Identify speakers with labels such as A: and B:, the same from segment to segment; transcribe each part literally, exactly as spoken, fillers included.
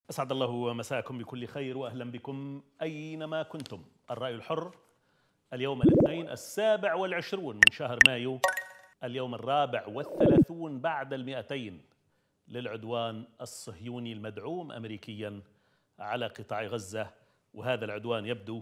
A: أسعد الله مساءكم بكل خير وأهلا بكم أينما كنتم. الرأي الحر اليوم الاثنين السابع والعشرون من شهر مايو، اليوم الرابع والثلاثون بعد المئتين للعدوان الصهيوني المدعوم أمريكيا على قطاع غزة. وهذا العدوان يبدو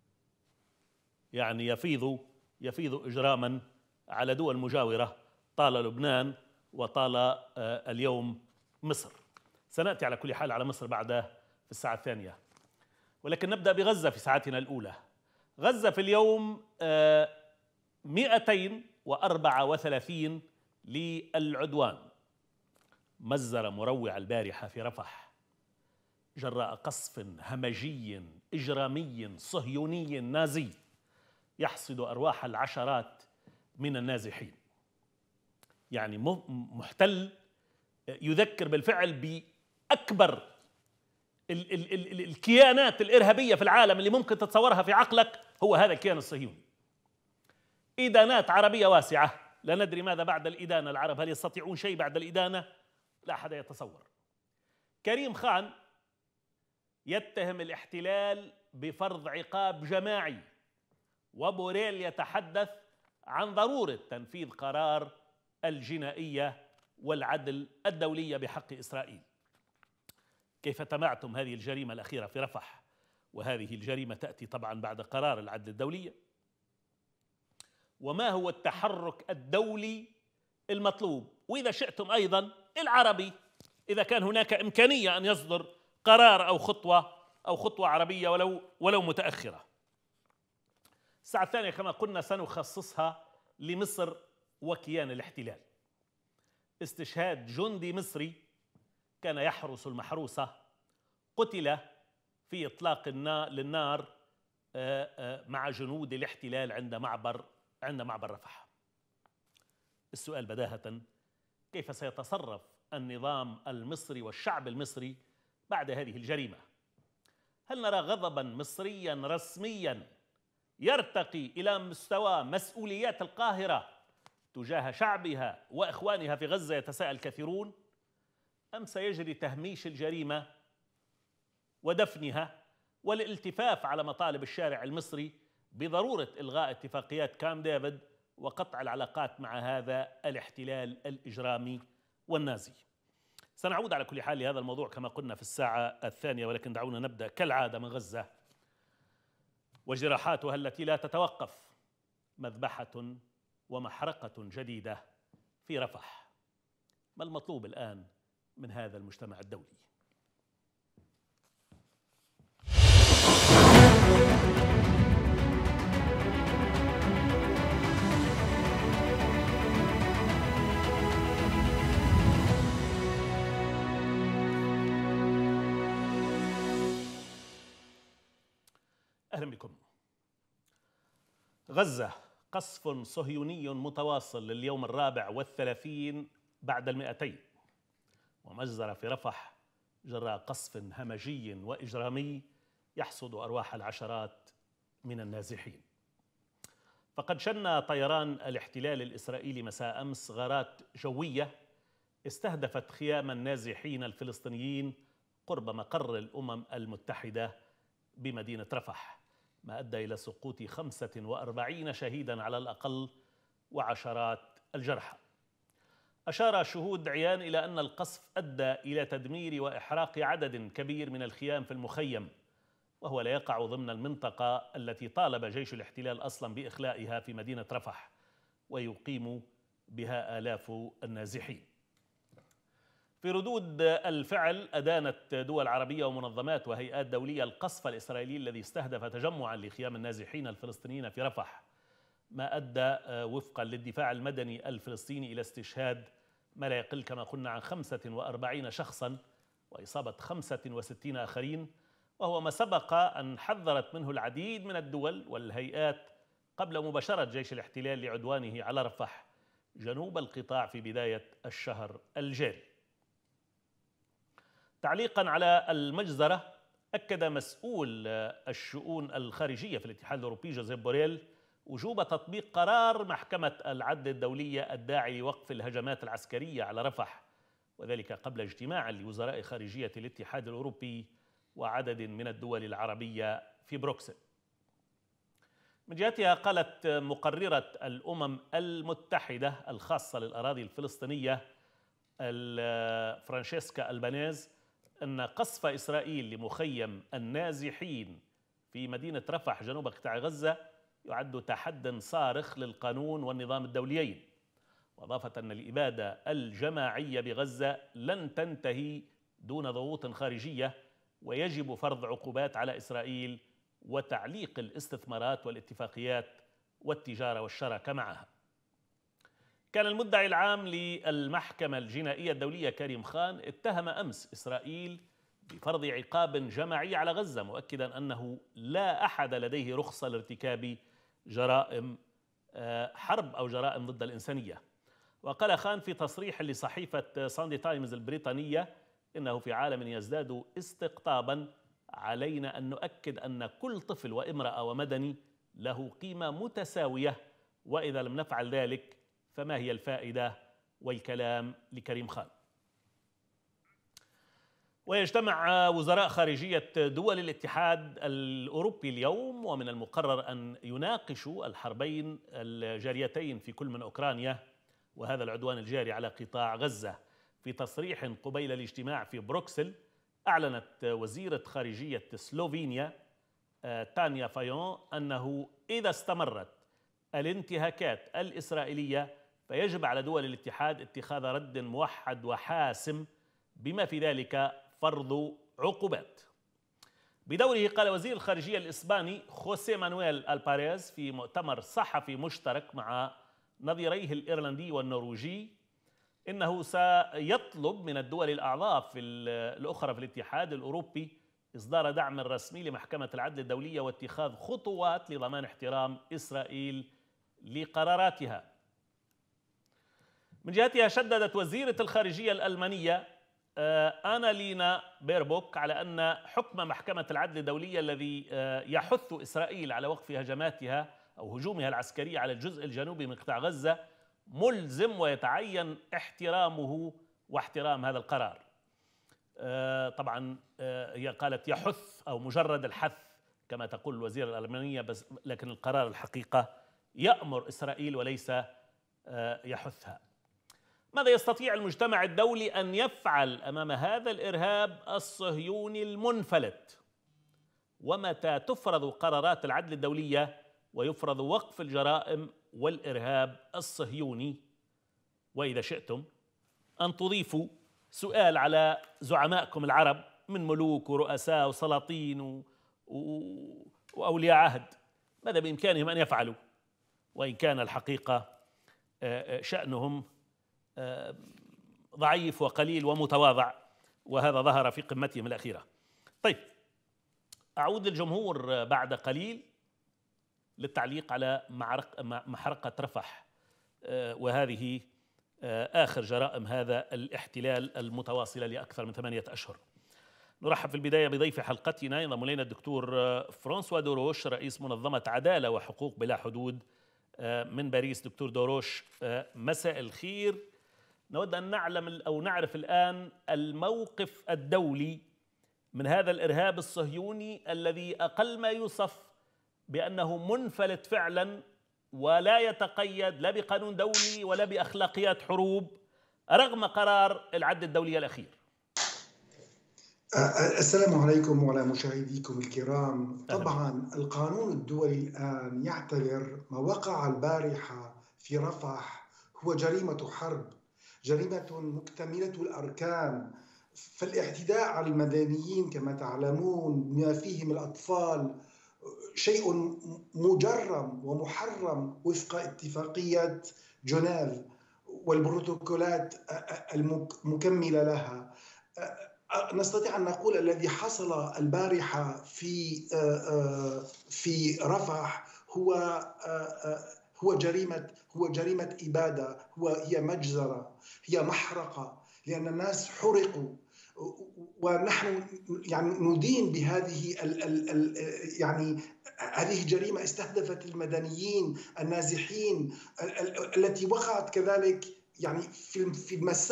A: يعني يفيض يفيض إجراما على دول مجاورة، طال لبنان وطال اليوم مصر. سنأتي على كل حال على مصر بعد في الساعة الثانية، ولكن نبدأ بغزة في ساعتنا الأولى. غزة في اليوم مئتين وأربعة وثلاثين للعدوان. مزر مروع البارحة في رفح جراء قصف همجي إجرامي صهيوني نازي يحصد أرواح العشرات من النازحين. يعني محتل يذكر بالفعل بأكبر ال ال ال الكيانات الإرهابية في العالم اللي ممكن تتصورها في عقلك، هو هذا الكيان الصهيوني. إدانات عربية واسعة، لا ندري ماذا بعد الإدانة. العرب هل يستطيعون شيء بعد الإدانة؟ لا أحد يتصور. كريم خان يتهم الاحتلال بفرض عقاب جماعي، وبوريل يتحدث عن ضرورة تنفيذ قرار الجنائية والعدل الدولية بحق إسرائيل. كيف تمعتم هذه الجريمة الأخيرة في رفح؟ وهذه الجريمة تأتي طبعا بعد قرار العدل الدولية. وما هو التحرك الدولي المطلوب؟ وإذا شئتم أيضا العربي، إذا كان هناك إمكانية أن يصدر قرار أو خطوة أو خطوة عربية ولو ولو متأخرة. الساعة الثانية كما قلنا سنخصصها لمصر وكيان الاحتلال. استشهاد جندي مصري كان يحرس المحروسة، قتل في إطلاق للنار مع جنود الاحتلال عند معبر عند معبر رفح. السؤال بداهة: كيف سيتصرف النظام المصري والشعب المصري بعد هذه الجريمة؟ هل نرى غضبا مصريا رسميا يرتقي إلى مستوى مسؤوليات القاهرة تجاه شعبها وإخوانها في غزة؟ يتساءل كثيرون. أم سيجري تهميش الجريمة ودفنها والالتفاف على مطالب الشارع المصري بضرورة إلغاء اتفاقيات كامب ديفيد وقطع العلاقات مع هذا الاحتلال الإجرامي والنازي؟ سنعود على كل حال لهذا الموضوع كما قلنا في الساعة الثانية، ولكن دعونا نبدأ كالعادة من غزة وجراحاتها التي لا تتوقف. مذبحة ومحرقة جديدة في رفح. ما المطلوب الآن من هذا المجتمع الدولي؟ أهلا بكم. غزة، قصف صهيوني متواصل لليوم الرابع والثلاثين بعد المئتين، ومجزرة في رفح جراء قصف همجي وإجرامي يحصد أرواح العشرات من النازحين. فقد شن طيران الاحتلال الإسرائيلي مساء أمس غارات جوية استهدفت خيام النازحين الفلسطينيين قرب مقر الأمم المتحدة بمدينة رفح، ما أدى إلى سقوط خمسة وأربعين شهيدا على الأقل وعشرات الجرحى. أشار شهود عيان إلى أن القصف أدى إلى تدمير وإحراق عدد كبير من الخيام في المخيم، وهو لا يقع ضمن المنطقة التي طالب جيش الاحتلال أصلا بإخلائها في مدينة رفح ويقيم بها آلاف النازحين. في ردود الفعل أدانت دول عربية ومنظمات وهيئات دولية القصف الإسرائيلي الذي استهدف تجمعا لخيام النازحين الفلسطينيين في رفح، ما أدى وفقا للدفاع المدني الفلسطيني إلى استشهاد ما لا يقل كما قلنا عن خمسة وأربعين شخصا وإصابة خمسة وستين آخرين، وهو ما سبق أن حذرت منه العديد من الدول والهيئات قبل مباشرة جيش الاحتلال لعدوانه على رفح جنوب القطاع في بداية الشهر الجاري. تعليقا على المجزرة، أكد مسؤول الشؤون الخارجية في الاتحاد الأوروبي جوزيف بوريل وجوب تطبيق قرار محكمة العدل الدولية الداعي لوقف الهجمات العسكرية على رفح وذلك قبل اجتماع لوزراء خارجية الاتحاد الأوروبي وعدد من الدول العربية في بروكسل. من جهتها قالت مقررة الأمم المتحدة الخاصة للأراضي الفلسطينية فرانشيسكا ألبانيز أن قصف إسرائيل لمخيم النازحين في مدينة رفح جنوب قطاع غزة يعد تحدٍ صارخ للقانون والنظام الدوليين، وأضافت أن الإبادة الجماعية بغزة لن تنتهي دون ضغوط خارجية، ويجب فرض عقوبات على إسرائيل وتعليق الاستثمارات والاتفاقيات والتجارة والشراكة معها. كان المدعي العام للمحكمة الجنائية الدولية كريم خان اتهم أمس إسرائيل بفرض عقاب جماعي على غزة، مؤكدا أنه لا أحد لديه رخصة لارتكاب جرائم حرب أو جرائم ضد الإنسانية. وقال خان في تصريح لصحيفة ساندي تايمز البريطانية إنه في عالم يزداد استقطابا علينا أن نؤكد أن كل طفل وامرأة ومدني له قيمة متساوية، وإذا لم نفعل ذلك فما هي الفائدة؟ والكلام لكريم خان. ويجتمع وزراء خارجية دول الاتحاد الأوروبي اليوم، ومن المقرر أن يناقشوا الحربين الجاريتين في كل من أوكرانيا وهذا العدوان الجاري على قطاع غزة. في تصريح قبيل الاجتماع في بروكسل أعلنت وزيرة خارجية سلوفينيا تانيا فايون أنه إذا استمرت الانتهاكات الإسرائيلية فيجب على دول الاتحاد اتخاذ رد موحد وحاسم، بما في ذلك فرض عقوبات. بدوره قال وزير الخارجية الإسباني خوسيه مانويل الباريز في مؤتمر صحفي مشترك مع نظيريه الإيرلندي والنرويجي إنه سيطلب من الدول الأعضاء في الأخرى في الاتحاد الأوروبي إصدار دعم رسمي لمحكمة العدل الدولية واتخاذ خطوات لضمان احترام إسرائيل لقراراتها. من جهتها شددت وزيرة الخارجية الألمانية آنالينا بيربوك على أن حكم محكمة العدل الدولية الذي يحث إسرائيل على وقف هجماتها أو هجومها العسكري على الجزء الجنوبي من قطاع غزة ملزم ويتعين احترامه واحترام هذا القرار. طبعا هي قالت يحث أو مجرد الحث كما تقول الوزيرة الألمانية، بس لكن القرار الحقيقة يأمر إسرائيل وليس يحثها. ماذا يستطيع المجتمع الدولي أن يفعل أمام هذا الإرهاب الصهيوني المنفلت؟ ومتى تفرض قرارات العدل الدولية ويفرض وقف الجرائم والإرهاب الصهيوني؟ وإذا شئتم أن تضيفوا سؤال على زعمائكم العرب من ملوك ورؤساء وسلاطين و... و... وأولياء عهد، ماذا بإمكانهم أن يفعلوا؟ وإن كان الحقيقة شأنهم ضعيف وقليل ومتواضع، وهذا ظهر في قمتهم الأخيرة. طيب، أعود للجمهور بعد قليل للتعليق على محرقة رفح، وهذه آخر جرائم هذا الاحتلال المتواصلة لأكثر من ثمانية أشهر. نرحب في البداية بضيف حلقتنا، ينضم إلينا الدكتور فرانسوا دوروش رئيس منظمة عدالة وحقوق بلا حدود من باريس. دكتور دوروش، مساء الخير. نود أن نعلم أو نعرف الآن الموقف الدولي من هذا الإرهاب الصهيوني الذي أقل ما يوصف بأنه منفلت فعلا ولا يتقيد لا بقانون دولي ولا بأخلاقيات حروب رغم قرار العدل الدولي الأخير.
B: السلام عليكم وعلى مشاهديكم الكرام. طبعا القانون الدولي الآن يعتبر ما وقع البارحة في رفح هو جريمة حرب، جريمة مكتملة الأركان. فالاعتداء على المدنيين كما تعلمون بما فيهم الأطفال شيء مجرم ومحرم وفق اتفاقية جنيف والبروتوكولات المكملة لها. نستطيع أن نقول الذي حصل البارحة في في رفح هو هو جريمة هو جريمة إبادة، هو هي مجزرة، هي محرقة، لأن الناس حرقوا، ونحن يعني ندين بهذه ال ال ال يعني هذه جريمة استهدفت المدنيين النازحين التي وقعت كذلك يعني في في المساء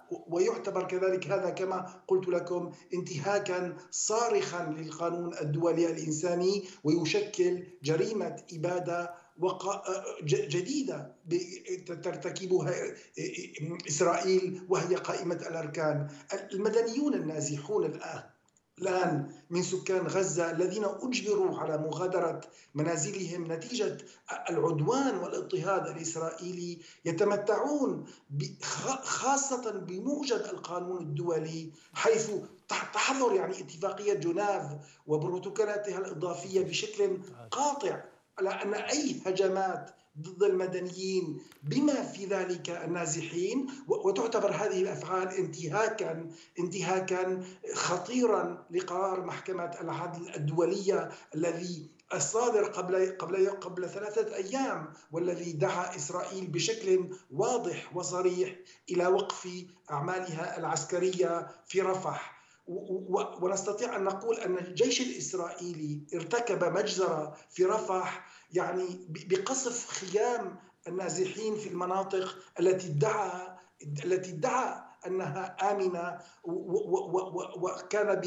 B: ويعتبر كذلك هذا كما قلت لكم انتهاكا صارخا للقانون الدولي الإنساني، ويشكل جريمة إبادة جديدة ترتكبها إسرائيل وهي قائمة الأركان. المدنيون النازحون الآن الآن من سكان غزة الذين أجبروا على مغادرة منازلهم نتيجة العدوان والاضطهاد الإسرائيلي يتمتعون خاصة بموجب القانون الدولي، حيث تحظر يعني اتفاقية جنيف وبروتوكولاتها الإضافية بشكل قاطع على أن أي هجمات ضد المدنيين بما في ذلك النازحين، وتعتبر هذه الأفعال انتهاكا انتهاكا خطيرا لقرار محكمة العدل الدولية الذي الصادر قبل قبل قبل ثلاثة أيام، والذي دعا إسرائيل بشكل واضح وصريح إلى وقف أعمالها العسكرية في رفح. ونستطيع أن نقول أن الجيش الإسرائيلي ارتكب مجزرة في رفح يعني بقصف خيام النازحين في المناطق التي ادعى التي ادعى أنها آمنة، وكان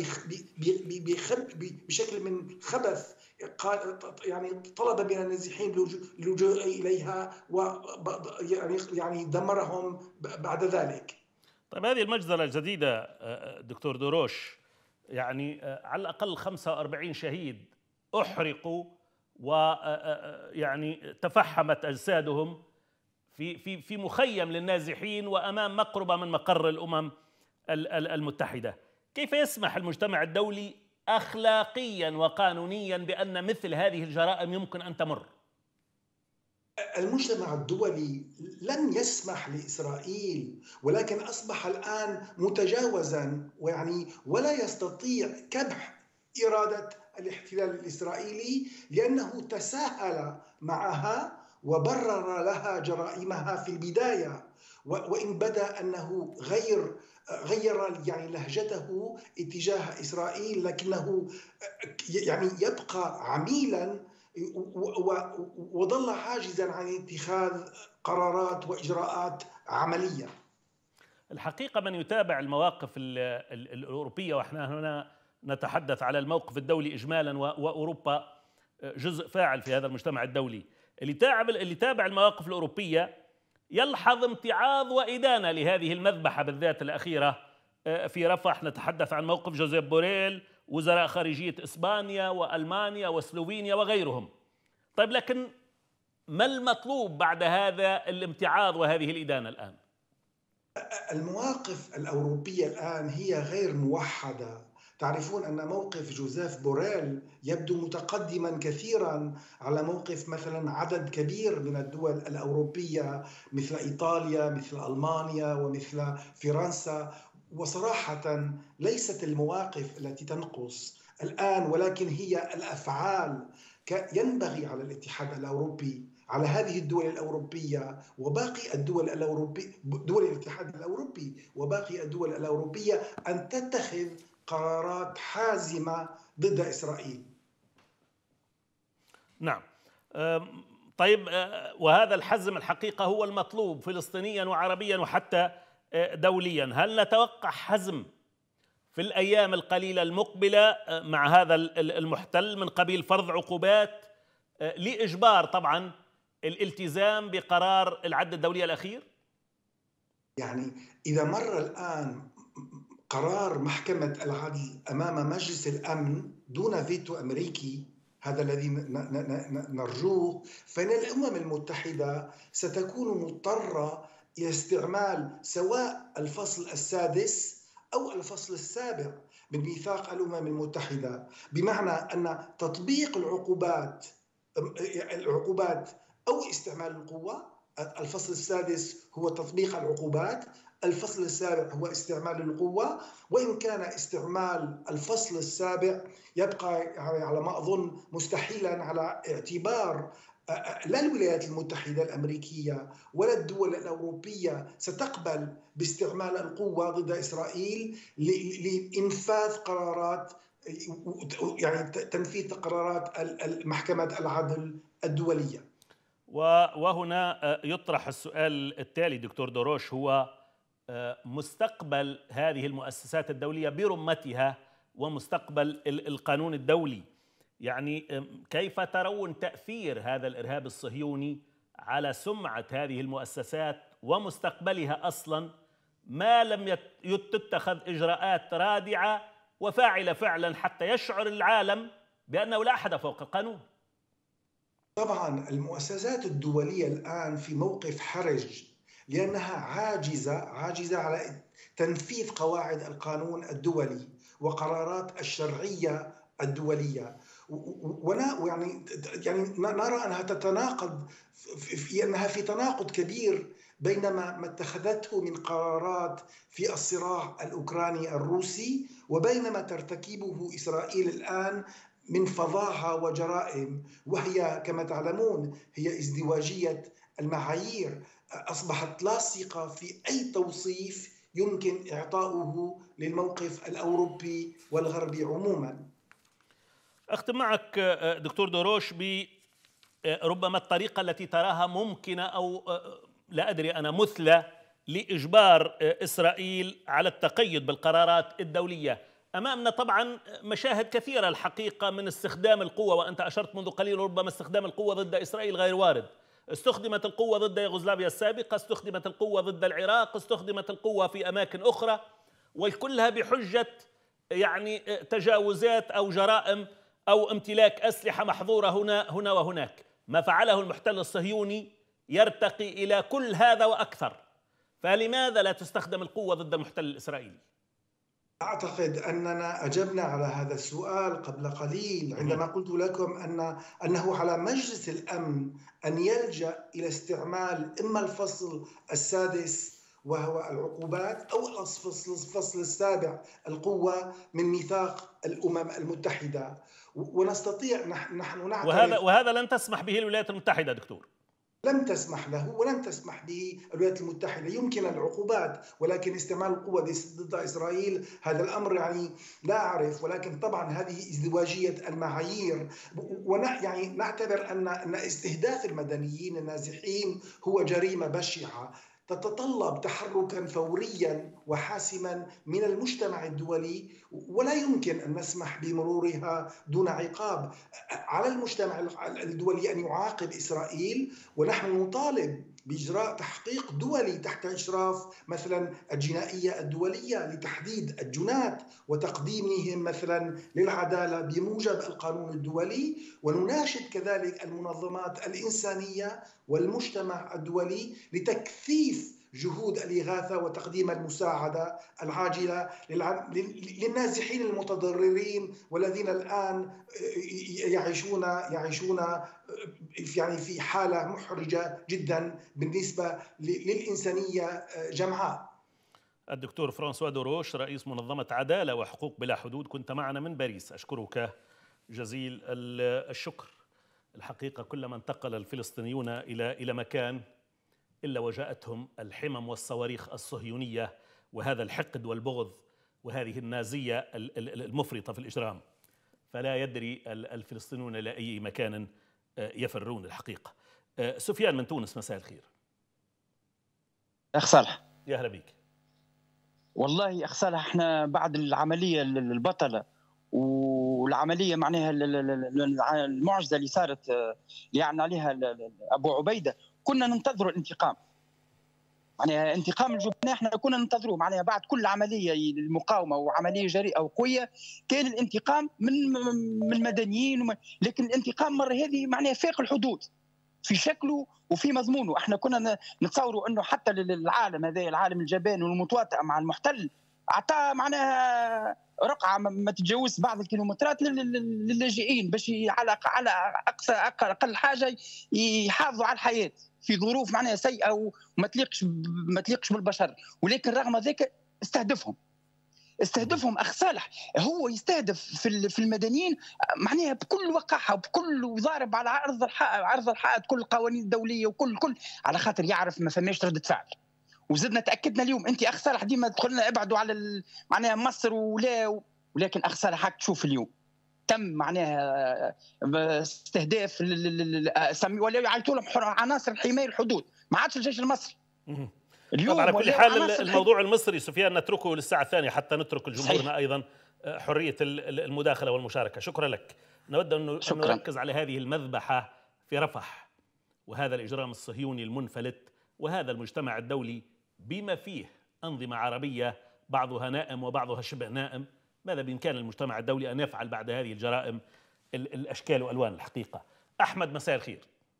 B: بشكل من خبث يعني طلب من النازحين اللجوء إليها ويعني دمرهم بعد ذلك.
A: طيب هذه المجزرة الجديدة دكتور دروش، يعني على الأقل خمسة وأربعين شهيد أحرقوا ويعني تفحمت أجسادهم في في في مخيم للنازحين وأمام مقربة من مقر الأمم المتحدة. كيف يسمح المجتمع الدولي أخلاقيا وقانونيا بأن مثل هذه الجرائم يمكن أن تمر؟
B: المجتمع الدولي لن يسمح لإسرائيل، ولكن أصبح الآن متجاوزا ويعني ولا يستطيع كبح إرادة الاحتلال الإسرائيلي، لأنه تساهل معها وبرر لها جرائمها في البداية، وإن بدا أنه غير غير يعني لهجته اتجاه إسرائيل، لكنه يعني يبقى عميلا وظل عاجزا عن اتخاذ قرارات وإجراءات عملية.
A: الحقيقة من يتابع المواقف الأوروبية، وإحنا هنا نتحدث على الموقف الدولي إجمالا وأوروبا جزء فاعل في هذا المجتمع الدولي، اللي تابع اللي تابع المواقف الأوروبية يلحظ امتعاض وإدانة لهذه المذبحة بالذات الأخيرة في رفح. نتحدث عن موقف جوزيف بوريل وزراء خارجية إسبانيا وألمانيا وسلوفينيا وغيرهم. طيب لكن ما المطلوب بعد هذا الامتعاض وهذه الإدانة الآن؟
B: المواقف الأوروبية الآن هي غير موحدة. تعرفون أن موقف جوزيف بوريل يبدو متقدما كثيرا على موقف مثلا عدد كبير من الدول الأوروبية مثل إيطاليا مثل ألمانيا ومثل فرنسا، وصراحة ليست المواقف التي تنقص الآن، ولكن هي الأفعال. ينبغي على الاتحاد الأوروبي، على هذه الدول الأوروبية وباقي الدول الأوروبية، دول الاتحاد الأوروبي وباقي الدول الأوروبية أن تتخذ قرارات حازمة ضد إسرائيل.
A: نعم. طيب، وهذا الحزم الحقيقة هو المطلوب فلسطينيا وعربيا وحتى دوليا. هل نتوقع حزم في الأيام القليلة المقبلة مع هذا المحتل من قبيل فرض عقوبات لإجبار طبعا الالتزام بقرار العدل الدولي الأخير؟
B: يعني إذا مر الآن قرار محكمة العدل أمام مجلس الأمن دون فيتو أمريكي، هذا الذي نرجوه، فإن الأمم المتحدة ستكون مضطرة إلى استعمال سواء الفصل السادس أو الفصل السابع من ميثاق الأمم المتحدة، بمعنى أن تطبيق العقوبات العقوبات أو استعمال القوة. الفصل السادس هو تطبيق العقوبات، الفصل السابع هو استعمال القوة، وإن كان استعمال الفصل السابع يبقى يعني على ما أظن مستحيلا، على اعتبار لا الولايات المتحدة الأمريكية ولا الدول الأوروبية ستقبل باستعمال القوة ضد إسرائيل لإنفاذ قرارات يعني تنفيذ قرارات محكمة العدل الدولية.
A: وهنا يطرح السؤال التالي دكتور دروش، هو مستقبل هذه المؤسسات الدولية برمتها ومستقبل القانون الدولي. يعني كيف ترون تأثير هذا الإرهاب الصهيوني على سمعة هذه المؤسسات ومستقبلها أصلا، ما لم تتخذ إجراءات رادعة وفاعلة فعلا حتى يشعر العالم بأنه لا أحد فوق القانون؟
B: طبعا المؤسسات الدولية الآن في موقف حرج، لأنها عاجزة عاجزة على تنفيذ قواعد القانون الدولي وقرارات الشرعية الدولية. ونا يعني يعني نرى أنها تتناقض، في أنها في تناقض كبير بين ما اتخذته من قرارات في الصراع الأوكراني الروسي وبين ما ترتكبه إسرائيل الآن من فظاعة وجرائم، وهي كما تعلمون هي ازدواجية المعايير. أصبحت لاصقة في أي توصيف يمكن إعطاؤه للموقف الأوروبي والغربي عموما.
A: أختم معك دكتور دروش بربما الطريقة التي تراها ممكنة أو لا أدري أنا مثلى لإجبار إسرائيل على التقيد بالقرارات الدولية. أمامنا طبعا مشاهد كثيرة الحقيقة من استخدام القوة، وأنت أشرت منذ قليل ربما استخدام القوة ضد إسرائيل غير وارد. استخدمت القوة ضد يوغوسلافيا السابقة، استخدمت القوة ضد العراق، استخدمت القوة في أماكن أخرى، وكلها بحجة يعني تجاوزات أو جرائم أو امتلاك أسلحة محظورة هنا هنا وهناك. ما فعله المحتل الصهيوني يرتقي إلى كل هذا وأكثر، فلماذا لا تستخدم القوة ضد المحتل الإسرائيلي؟
B: أعتقد أننا أجبنا على هذا السؤال قبل قليل عندما قلت لكم أن أنه على مجلس الأمن أن يلجأ إلى استعمال إما الفصل السادس وهو العقوبات أو الفصل السابع القوة من ميثاق الأمم المتحدة، ونستطيع نحن نعترف.
A: وهذا وهذا لن تسمح به الولايات المتحدة دكتور.
B: لم تسمح له ولن تسمح به الولايات المتحدة. يمكن العقوبات، ولكن استعمال القوة ضد إسرائيل هذا الأمر يعني لا أعرف. ولكن طبعا هذه ازدواجية المعايير، يعني نعتبر أن أن استهداف المدنيين النازحين هو جريمة بشعة تتطلب تحركا فوريا وحاسما من المجتمع الدولي، ولا يمكن أن نسمح بمرورها دون عقاب. على المجتمع الدولي أن يعاقب إسرائيل، ونحن نطالب بإجراء تحقيق دولي تحت إشراف مثلا الجنائية الدولية لتحديد الجنات وتقديمهم مثلا للعدالة بموجب القانون الدولي. ونناشد كذلك المنظمات الإنسانية والمجتمع الدولي لتكثيف جهود الإغاثة وتقديم المساعدة العاجلة للنازحين المتضررين والذين الآن يعيشون يعيشون يعني في حالة محرجة جدا بالنسبة للإنسانية جمعاء.
A: الدكتور فرانسوا دروش رئيس منظمة عدالة وحقوق بلا حدود، كنت معنا من باريس، أشكرك جزيل الشكر. الحقيقة كلما انتقل الفلسطينيون إلى إلى مكان إلا وجاءتهم الحمم والصواريخ الصهيونية وهذا الحقد والبغض وهذه النازية المفرطة في الإجرام، فلا يدري الفلسطينيون إلى أي مكان يفرون الحقيقة. سفيان من تونس، مساء الخير.
C: أخ صالح،
A: يا هلا بك.
C: والله أخ صالح، احنا بعد العملية البطلة والعملية معناها المعجزة اللي صارت يعني عليها أبو عبيدة كنا ننتظر الانتقام، يعني انتقام الجبناء احنا كنا ننتظروه معناها بعد كل عمليه المقاومه وعمليه جريئه وقويه كان الانتقام من من المدنيين ومن... لكن الانتقام مره هذه معناها فاق الحدود في شكله وفي مضمونه. احنا كنا نتصوروا انه حتى للعالم هذا العالم الجبان والمتواطئ مع المحتل اعطى معناها رقعه ما تتجاوز بعض الكيلومترات للاجئين باش على على اقصى اقل حاجه يحافظوا على الحياه في ظروف معناها سيئه وما تليقش ما تليقش بالبشر. ولكن رغم ذلك استهدفهم استهدفهم اخ صالح. هو يستهدف في في المدنيين معناها بكل وقاحه وبكل وضارب على عرض الحائط عرض الحائط كل القوانين الدوليه وكل كل على خاطر يعرف ما فماش رده فعل. وزدنا تاكدنا اليوم انت اخ صالح ديما تدخلنا ابعدوا على معناها مصر ولا، ولكن اخ صالح هاك تشوف اليوم تم معناها استهداف ولا يعيطوا لهم عناصر حمايه الحدود، ما عادش الجيش المصري. اليوم.
A: طبعا على كل حال الموضوع المصري سفيان نتركه للساعة الثانية حتى نترك لجمهورنا أيضا حرية المداخلة والمشاركة. شكرا لك. نود أن نركز على هذه المذبحة في رفح وهذا الإجرام الصهيوني المنفلت وهذا المجتمع الدولي بما فيه أنظمة عربية بعضها نائم وبعضها شبه نائم. ماذا بإمكان المجتمع الدولي أن يفعل بعد هذه الجرائم الأشكال وألوان الحقيقة؟ أحمد مساء الخير.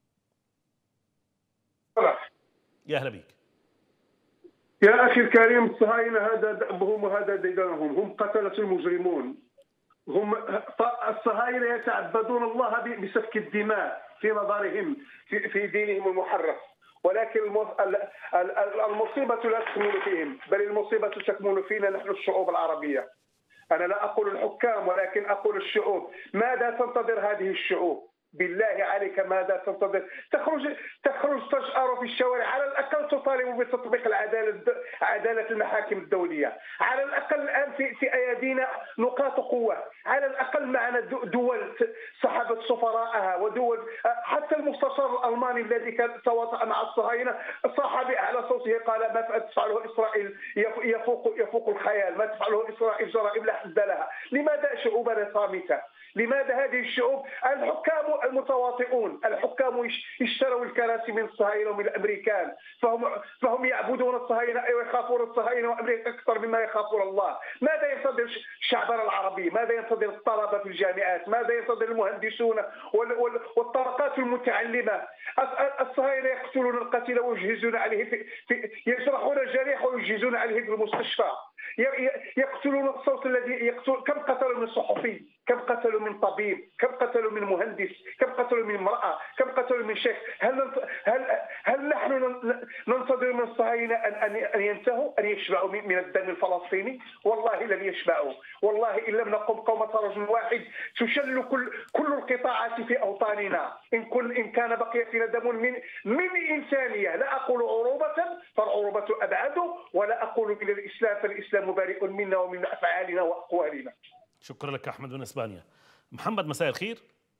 A: يا أهلا بك.
D: يا أخي الكريم، الصهاينة هذا دأبهم وهذا ديدنهم، هم قتلة المجرمون. هم الصهاينة يتعبدون الله بسفك الدماء في نظرهم في, في دينهم المحرف، ولكن المصيبة لا تكمن فيهم، بل المصيبة تكمن فينا نحن الشعوب العربية. أنا لا أقول الحكام ولكن أقول الشعوب. ماذا تنتظر هذه الشعوب؟ بالله عليك ماذا تنتظر؟ تخرج تخرج تشعر في الشوارع، على الأقل تطالب بتطبيق العدالة عدالة المحاكم الدولية، على الأقل الآن في في أيدينا نقاط قوة، على الأقل معنا دول سحبت سفراءها ودول، حتى المستشار الألماني الذي كان تواطأ مع الصهاينة صاح بأعلى صوته قال ما تفعله إسرائيل يفوق يفوق الخيال، ما تفعله إسرائيل جرائم لا حد لها. لماذا شعوبنا صامتة؟ لماذا هذه الشعوب؟ الحكام المتواطئون، الحكام يشتروا الكراسي من الصهاينة ومن الأمريكان، فهم فهم يعبدون الصهاينة ويخافون الصهاينة وأمريكا أكثر مما يخافون الله. ماذا ينتظر شعبنا العربي؟ ماذا ينتظر الطلبة في الجامعات؟ ماذا ينتظر المهندسون والطبقات المتعلمة؟ الصهاينة يقتلون القتيل ويجهزون عليه في, في يجرحون الجريح ويجهزون عليه في المستشفى، يقتلون الصوت الذي يقتل. كم قتلوا من صحفي؟ كم قتلوا من طبيب؟ كم قتلوا من مهندس؟ كم قتلوا من امرأة؟ كم قتلوا من شيخ؟ هل هل هل نحن ننتظر من الصهاينة ان ان ينتهوا، ان يشبعوا من الدم الفلسطيني؟ والله لن يشبعوا، والله ان لم نقم قومة رجل واحد تشل كل كل القطاعات في اوطاننا. ان كل ان كان بقي فينا دم من من انسانية، لا اقول عروبة فالعروبة ابعد، ولا اقول الى الاسلام فالاسلام بريء منا ومن افعالنا واقوالنا.
A: شكرا لك أحمد من إسبانيا. محمد مساء الخير.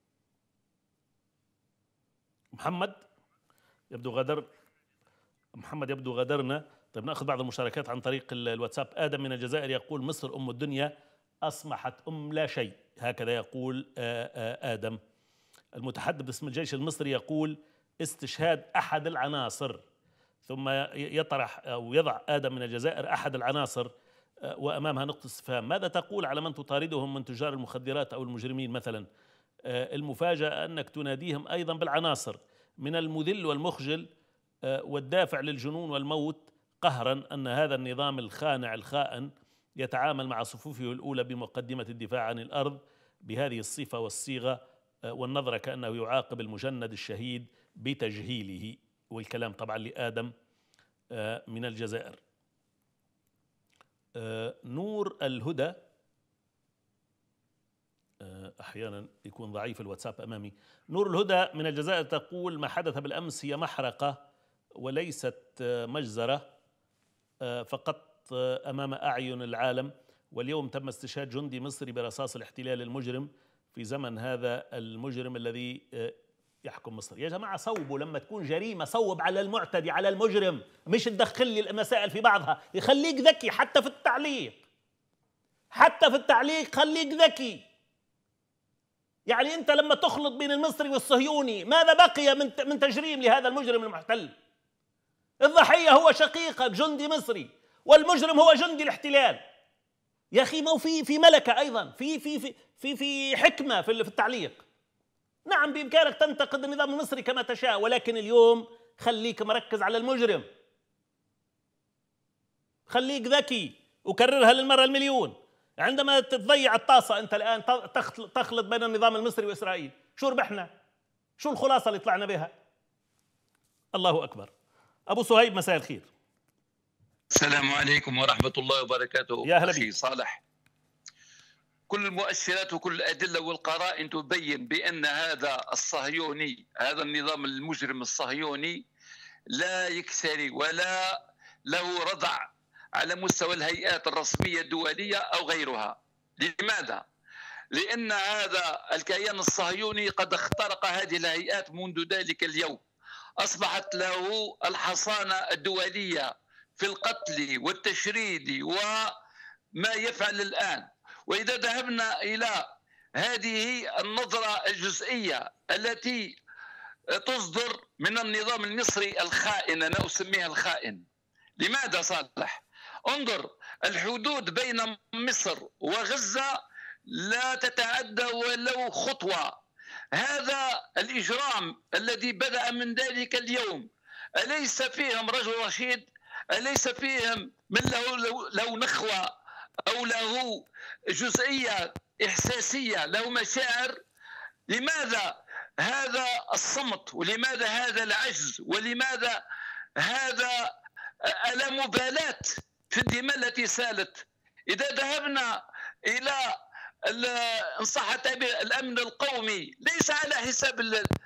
A: محمد يبدو غدر محمد يبدو غدرنا. طيب نأخذ بعض المشاركات عن طريق الواتساب. آدم من الجزائر يقول مصر أم الدنيا أصبحت أم لا شيء، هكذا يقول آدم. المتحدث باسم الجيش المصري يقول استشهاد أحد العناصر، ثم يطرح أو يضع آدم من الجزائر أحد العناصر وأمامها نقطة استفهام. ماذا تقول على من تطاردهم من تجار المخدرات أو المجرمين مثلا؟ المفاجأة أنك تناديهم أيضا بالعناصر. من المذل والمخجل والدافع للجنون والموت قهرا أن هذا النظام الخانع الخائن يتعامل مع صفوفه الأولى بمقدمة الدفاع عن الأرض بهذه الصفة والصيغة والنظرة كأنه يعاقب المجند الشهيد بتجهيله. والكلام طبعا لآدم من الجزائر. نور الهدى، أحيانا يكون ضعيف الواتساب أمامي. نور الهدى من الجزائر تقول ما حدث بالأمس هي محرقة وليست مجزرة فقط أمام أعين العالم، واليوم تم استشهاد جندي مصري برصاص الاحتلال المجرم في زمن هذا المجرم الذي يحكم مصر. يا جماعة صوبوا، لما تكون جريمة صوب على المعتدي على المجرم، مش تدخل لي المسائل في بعضها. يخليك ذكي حتى في التعليق، حتى في التعليق خليك ذكي. يعني أنت لما تخلط بين المصري والصهيوني ماذا بقي من من تجريم لهذا المجرم المحتل؟ الضحية هو شقيقك جندي مصري والمجرم هو جندي الاحتلال. يا أخي ما هو في في ملكة أيضا، في في في في في حكمة في التعليق. نعم بإمكانك تنتقد النظام المصري كما تشاء، ولكن اليوم خليك مركز على المجرم، خليك ذكي وكررها للمرة المليون. عندما تضيع الطاسة أنت الآن تخلط بين النظام المصري وإسرائيل، شو ربحنا؟ شو الخلاصة اللي طلعنا بها؟ الله أكبر. أبو صهيب مساء الخير.
E: السلام عليكم ورحمة الله وبركاته.
A: يا هلا
E: أخي صالح، كل المؤشرات وكل الأدلة والقرائن تبين بأن هذا الصهيوني، هذا النظام المجرم الصهيوني لا يكسري ولا له رضع على مستوى الهيئات الرسمية الدولية أو غيرها. لماذا؟ لأن هذا الكيان الصهيوني قد اخترق هذه الهيئات منذ ذلك اليوم، أصبحت له الحصانة الدولية في القتل والتشريد وما يفعل الآن. وإذا ذهبنا إلى هذه النظرة الجزئية التي تصدر من النظام المصري الخائن، أنا أسميها الخائن. لماذا صالح؟ انظر، الحدود بين مصر وغزة لا تتعدى ولو خطوة. هذا الإجرام الذي بدأ من ذلك اليوم، أليس فيهم رجل رشيد؟ أليس فيهم من له, له نخوة أو له جزئية إحساسية، له مشاعر؟ لماذا هذا الصمت؟ ولماذا هذا العجز؟ ولماذا هذا اللامبالاة في الدماء التي سالت؟ إذا ذهبنا إلى إن صح التعبير الأمن القومي، ليس على حساب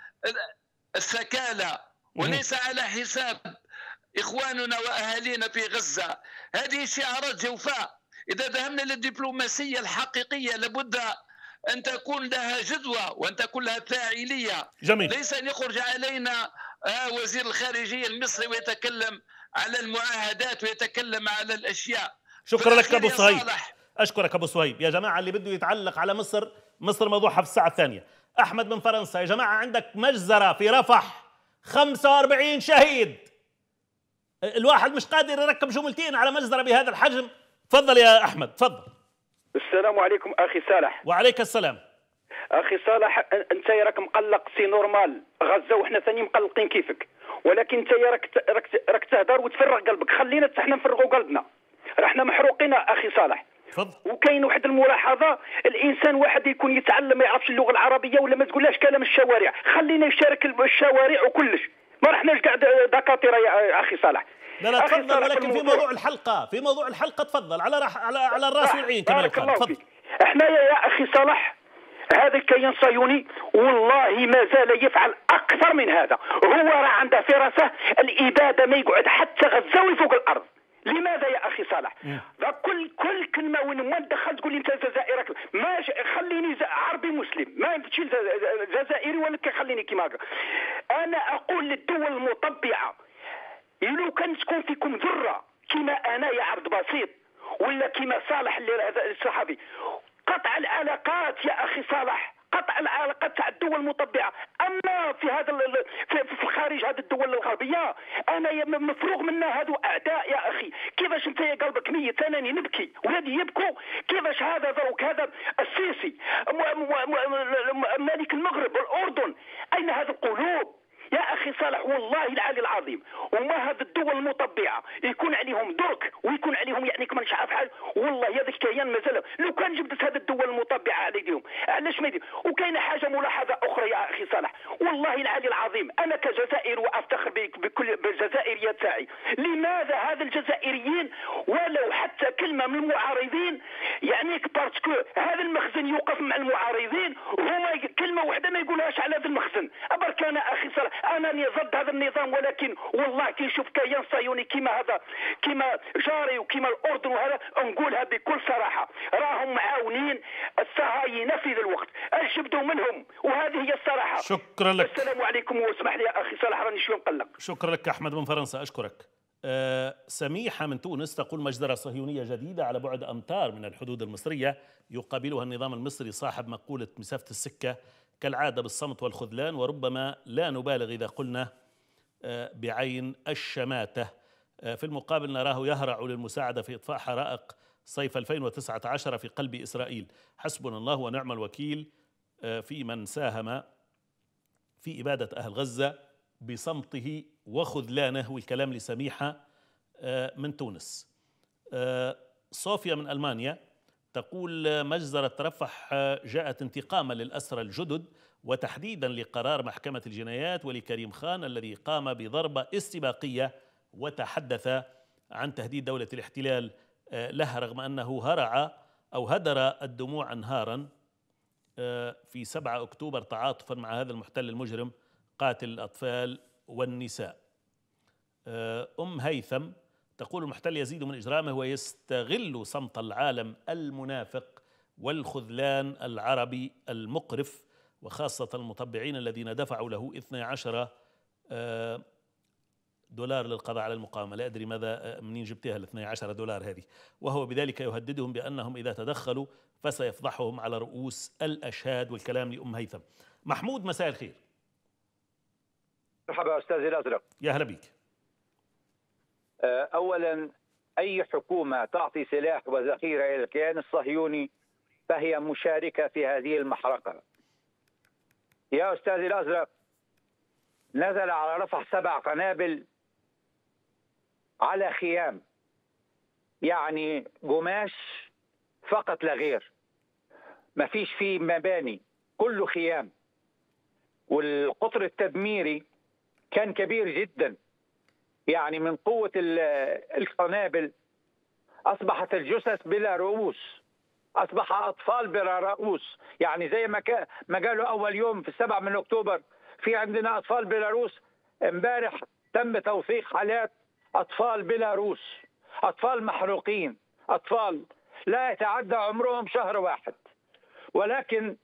E: الثكالة وليس على حساب إخواننا وأهالينا في غزة. هذه شعارات جوفاء. إذا ذهبنا للدبلوماسية الحقيقية لابد أن تكون لها جدوى وأن تكون لها فاعلية.
A: جميل.
E: ليس أن يخرج علينا وزير الخارجية المصري ويتكلم على المعاهدات ويتكلم على الأشياء.
A: شكرا لك أبو صهيب. أشكرك أبو صهيب. يا جماعة اللي بده يتعلق على مصر، مصر موضوعها في الساعة الثانية. أحمد من فرنسا، يا جماعة عندك مجزرة في رفح، خمسة وأربعين شهيد. الواحد مش قادر يركب جملتين على مجزرة بهذا الحجم. تفضل يا أحمد، تفضل.
F: السلام عليكم أخي صالح.
A: وعليك السلام.
F: أخي صالح، أنت راك مقلق، سي نورمال، غزة وإحنا ثاني مقلقين كيفك، ولكن أنت راك راك راك تهدر وتفرغ قلبك. خلينا احنا نفرغوا قلبنا، راحنا محروقين أخي صالح.
A: تفضل.
F: وكاين واحد الملاحظة، الإنسان واحد يكون يتعلم ما يعرفش اللغة العربية ولا ما تقولهاش كلام الشوارع، خلينا يشارك الشوارع وكلش، ما رحناش قاعد دكاترة يا أخي صالح.
A: لا لا تفضل، ولكن في موضوع الحلقة، في موضوع الحلقة تفضل على رح على على الراس والعين كما يقال. تفضل.
F: احنا يا أخي صالح هذا الكيان الصهيوني والله ما زال يفعل أكثر من هذا. هو راه عنده في راسه الإبادة، ما يقعد حتى غزاوي فوق الأرض. لماذا يا أخي صالح؟ كل كل كلمة وين ما تدخل تقول لي أنت جزائرك، ما خليني عربي مسلم، ما نمشي جزائري ولا خليني كيما هكا. أنا أقول للدول المطبعة، لو كان تكون فيكم ذرة كما أنا يا عبد بسيط ولا كما صالح اللي هذا الصحابي، قطع العلاقات يا أخي صالح، قطع العلاقات تاع الدول المطبعة. أما في هذا في الخارج، هذه الدول الغربية أنا مفروغ منها، هذو أعداء يا أخي. كيفاش أنت يا قلبك ميت أنني نبكي ولادي يبكوا؟ كيفاش هذا ذوق هذا السيسي ملك المغرب والأردن، أين هذه القلوب يا أخي صالح؟ والله العلي العظيم، وما هذه الدول المطبعة يكون عليهم درك ويكون عليهم يعني كما مش عارف حال. والله هذا الكيان مازال لو كان جبدت هذه الدول المطبعة عليهم علاش ما يدير. وكاينه حاجة ملاحظة أخرى يا أخي صالح، والله العلي العظيم أنا كجزائر وأفتخر بكل بالجزائرية تاعي، لماذا هذا الجزائريين ولو حتى كلمة من المعارضين يعني باسكو هذا المخزن يوقف مع المعارضين، هما كلمة واحدة ما يقولهاش على هذا المخزن. أبرك أنا أخي صالح أنا ضد هذا النظام، ولكن والله كي نشوف كيان صهيوني كيما هذا كيما جاري وكيما الأردن وهذا، نقولها بكل صراحة، راهم معاونين الصهاينة في ذا الوقت، أجبدوا منهم، وهذه هي الصراحة.
A: شكرا لك.
F: السلام عليكم، واسمح لي يا أخي صالح راني شوي مقلق.
A: شكرا لك أحمد من فرنسا، أشكرك. أه سميحة من تونس تقول مجزرة صهيونية جديدة على بعد أمتار من الحدود المصرية يقابلها النظام المصري صاحب مقولة مسافة السكة، كالعادة بالصمت والخذلان، وربما لا نبالغ إذا قلنا بعين الشماتة. في المقابل نراه يهرع للمساعدة في إطفاء حرائق صيف ألفين وتسعة عشر في قلب إسرائيل. حسبنا الله ونعم الوكيل في من ساهم في إبادة أهل غزة بصمته وخذلانه. والكلام لسميحة من تونس. صوفيا من ألمانيا تقول مجزرة رفح جاءت انتقاما للأسرى الجدد، وتحديدا لقرار محكمة الجنايات ولكريم خان الذي قام بضربة استباقية، وتحدث عن تهديد دولة الاحتلال له رغم أنه هرع أو هدر الدموع أنهارا في سبعة أكتوبر تعاطفا مع هذا المحتل المجرم قاتل الأطفال والنساء. أم هيثم تقول المحتل يزيد من إجرامه ويستغل صمت العالم المنافق والخذلان العربي المقرف، وخاصة المطبعين الذين دفعوا له اثني عشر دولار للقضاء على المقاومة. لا أدري ماذا منين جبتها ال اثني عشر دولار هذه. وهو بذلك يهددهم بأنهم إذا تدخلوا فسيفضحهم على رؤوس الأشهاد، والكلام لأم هيثم. محمود مساء الخير.
G: مرحبا أستاذي الأزرق.
A: يا هلا بك.
G: أولا أي حكومة تعطي سلاح وذخيرة إلى الكيان الصهيوني فهي مشاركة في هذه المحرقة. يا أستاذي الأزرق، نزل على رفح سبع قنابل على خيام، يعني قماش فقط لا غير، ما فيش فيه مباني، كله خيام، والقطر التدميري كان كبير جدا، يعني من قوة القنابل أصبحت الجثث بلا رؤوس، أصبح أطفال بلا رؤوس، يعني زي ما ما قالوا أول يوم في السبع من أكتوبر في عندنا أطفال بلا رؤوس، امبارح تم توثيق حالات أطفال بلا رؤوس، أطفال محروقين، أطفال لا يتعدى عمرهم شهر واحد. ولكن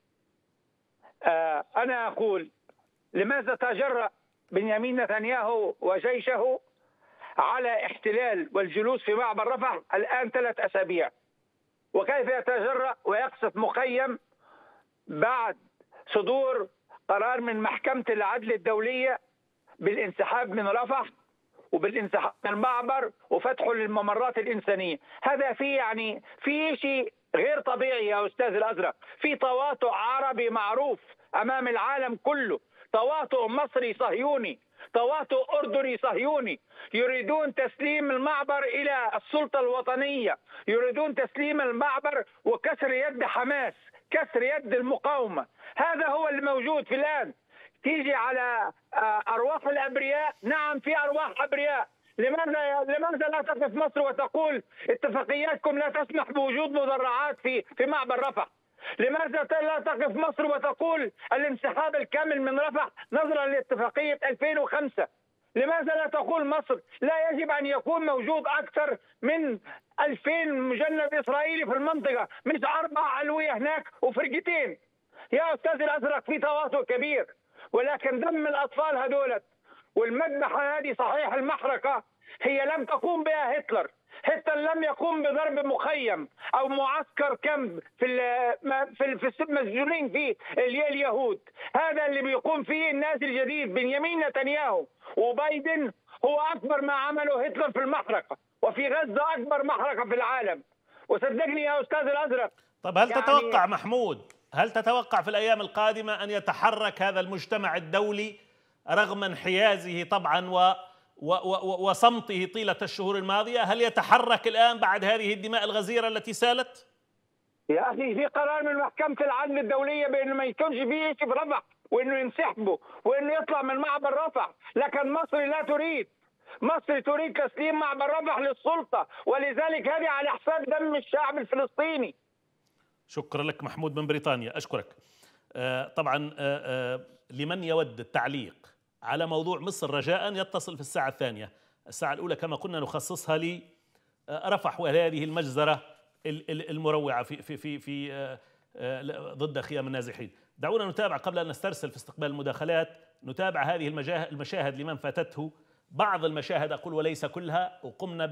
G: آه أنا أقول لماذا تجرأ بنيامين نتنياهو وجيشه على احتلال والجلوس في معبر رفح الآن ثلاث أسابيع؟ وكيف يتجرأ ويقصف مخيم بعد صدور قرار من محكمة العدل الدولية بالانسحاب من رفح وبالانسحاب من المعبر وفتحه للممرات الإنسانية؟ هذا في يعني في شيء غير طبيعي يا أستاذ الأزرق، في تواطؤ عربي معروف أمام العالم كله، تواطؤ مصري صهيوني، تواطؤ أردني صهيوني، يريدون تسليم المعبر إلى السلطة الوطنية، يريدون تسليم المعبر وكسر يد حماس، كسر يد المقاومة. هذا هو اللي موجود في الآن. تيجي على أرواح الأبرياء، نعم في أرواح أبرياء، لماذا لماذا لا تقف مصر وتقول اتفاقياتكم لا تسمح بوجود مدرعات في في معبر رفح؟ لماذا لا تقف مصر وتقول الانسحاب الكامل من رفح نظرا لاتفاقية ألفين وخمسة؟ لماذا لا تقول مصر لا يجب أن يكون موجود أكثر من ألفين مجند إسرائيلي في المنطقة، مش أربع علوية هناك وفرقتين؟ يا أستاذ الأزرق في تواطؤ كبير، ولكن دم الأطفال هذولت والمذبحة هذه صحيح المحرقة هي لم تقوم بها هتلر، هتلر لم يقوم بضرب مخيم أو معسكر كامب في في في المسجونين فيه اليهود، هذا اللي بيقوم فيه الناس الجديد بنيامين نتنياهو وبايدن، هو أكبر ما عمله هتلر في المحرقة، وفي غزة أكبر محرقة في العالم. وصدقني يا أستاذ الأزرق.
A: طب هل يعني تتوقع محمود، هل تتوقع في الأيام القادمة أن يتحرك هذا المجتمع الدولي رغم انحيازه طبعا و وصمته طيلة الشهور الماضية؟ هل يتحرك الآن بعد هذه الدماء الغزيرة التي سالت؟
G: يا أخي في قرار من محكمة العدل الدولية بأنه ما يكونش فيه شيء في رفح، وأنه ينسحبوا، وأنه يطلع من معبر رفح، لكن مصر لا تريد، مصر تريد تسليم معبر رفح للسلطة، ولذلك هذه على حساب دم الشعب الفلسطيني.
A: شكرا لك محمود من بريطانيا، أشكرك. آه طبعا آه آه لمن يود التعليق على موضوع مصر رجاء يتصل في الساعة الثانية. الساعة الأولى كما كنا نخصصها لرفح وهذه المجزرة المروعة في في في في ضد خيام النازحين. دعونا نتابع قبل أن نسترسل في استقبال المداخلات، نتابع هذه المشاهد لمن فاتته، بعض المشاهد أقول وليس كلها، وقمنا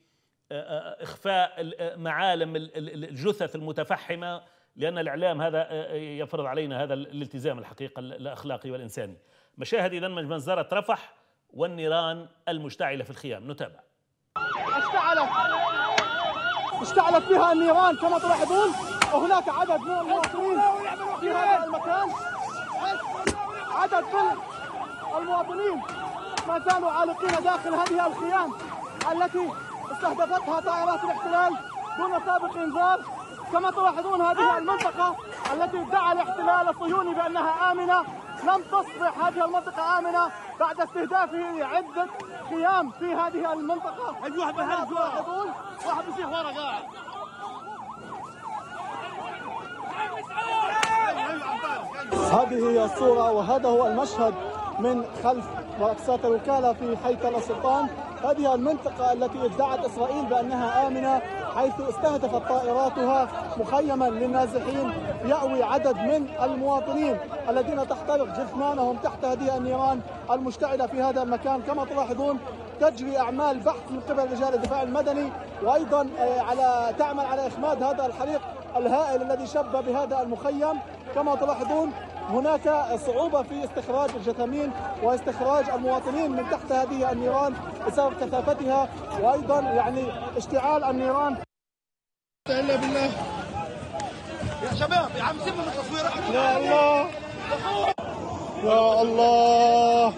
A: بإخفاء معالم الجثث المتفحمة لأن الإعلام هذا يفرض علينا هذا الالتزام الحقيقة الأخلاقي والإنساني. مشاهد إذن من منظرة رفح والنيران المشتعلة في الخيام، نتابع.
H: اشتعلت اشتعلت فيها النيران كما تلاحظون، وهناك عدد من المواطنين في هذا المكان، عدد من المواطنين ما زالوا عالقين داخل هذه الخيام التي استهدفتها طائرات الاحتلال دون سابق انذار. كما تلاحظون هذه المنطقة التي ادعى الاحتلال الصهيوني بأنها آمنة لم تصبح هذه المنطقة آمنة بعد استهدافه عدة خيام في هذه المنطقة. أي واحد بحرق واحد واحد بيصيح ورا قاعد. هذه هي الصورة وهذا هو المشهد من خلف مؤسسات الوكالة في حي تل السلطان. هذه المنطقة التي ادعت إسرائيل بأنها آمنة، حيث استهدفت طائراتها مخيما للنازحين يأوي عدد من المواطنين الذين تحترق جثمانهم تحت هذه النيران المشتعلة في هذا المكان. كما تلاحظون تجري أعمال بحث من قبل رجال الدفاع المدني، وأيضا على تعمل على إخماد هذا الحريق الهائل الذي شب بهذا المخيم. كما تلاحظون هناك صعوبة في استخراج الجثامين واستخراج المواطنين من تحت هذه النيران بسبب كثافتها، وأيضا يعني اشتعال النيران.
I: إلا بالله يا شباب، يا عم سيبنا من التصوير.
H: يا الله يا الله،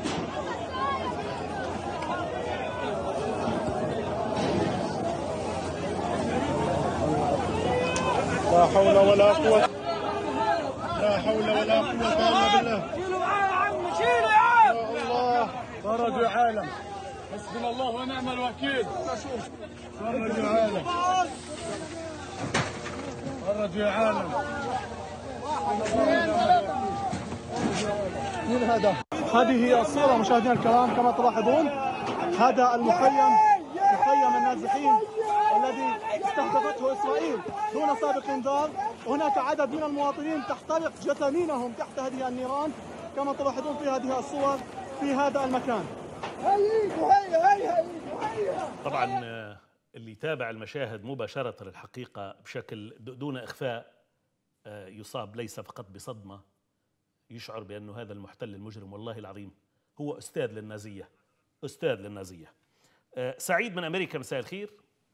H: لا حول ولا قوة، لا حول ولا قوة إلا بالله. شيلوا معايا يا عم، شيلوا يا عم. يا الله، فرج يا عالم، حسبنا الله ونعم الوكيل. فرج يا عالم، فرج يا عالم. من هذا؟ هذه هي الصورة مشاهدينا الكرام، كما تلاحظون هذا المخيم، مخيم النازحين الذي استهدفته إسرائيل دون سابق انذار. هناك عدد من المواطنين تحترق جثامينهم تحت هذه النيران كما تلاحظون في هذه الصور في هذا المكان.
A: طبعا اللي يتابع المشاهد مباشرة الحقيقة بشكل دون إخفاء يصاب ليس فقط بصدمة، يشعر بأنه هذا المحتل المجرم والله العظيم هو أستاذ للنازية، أستاذ للنازية. سعيد من أمريكا، مساء الخير.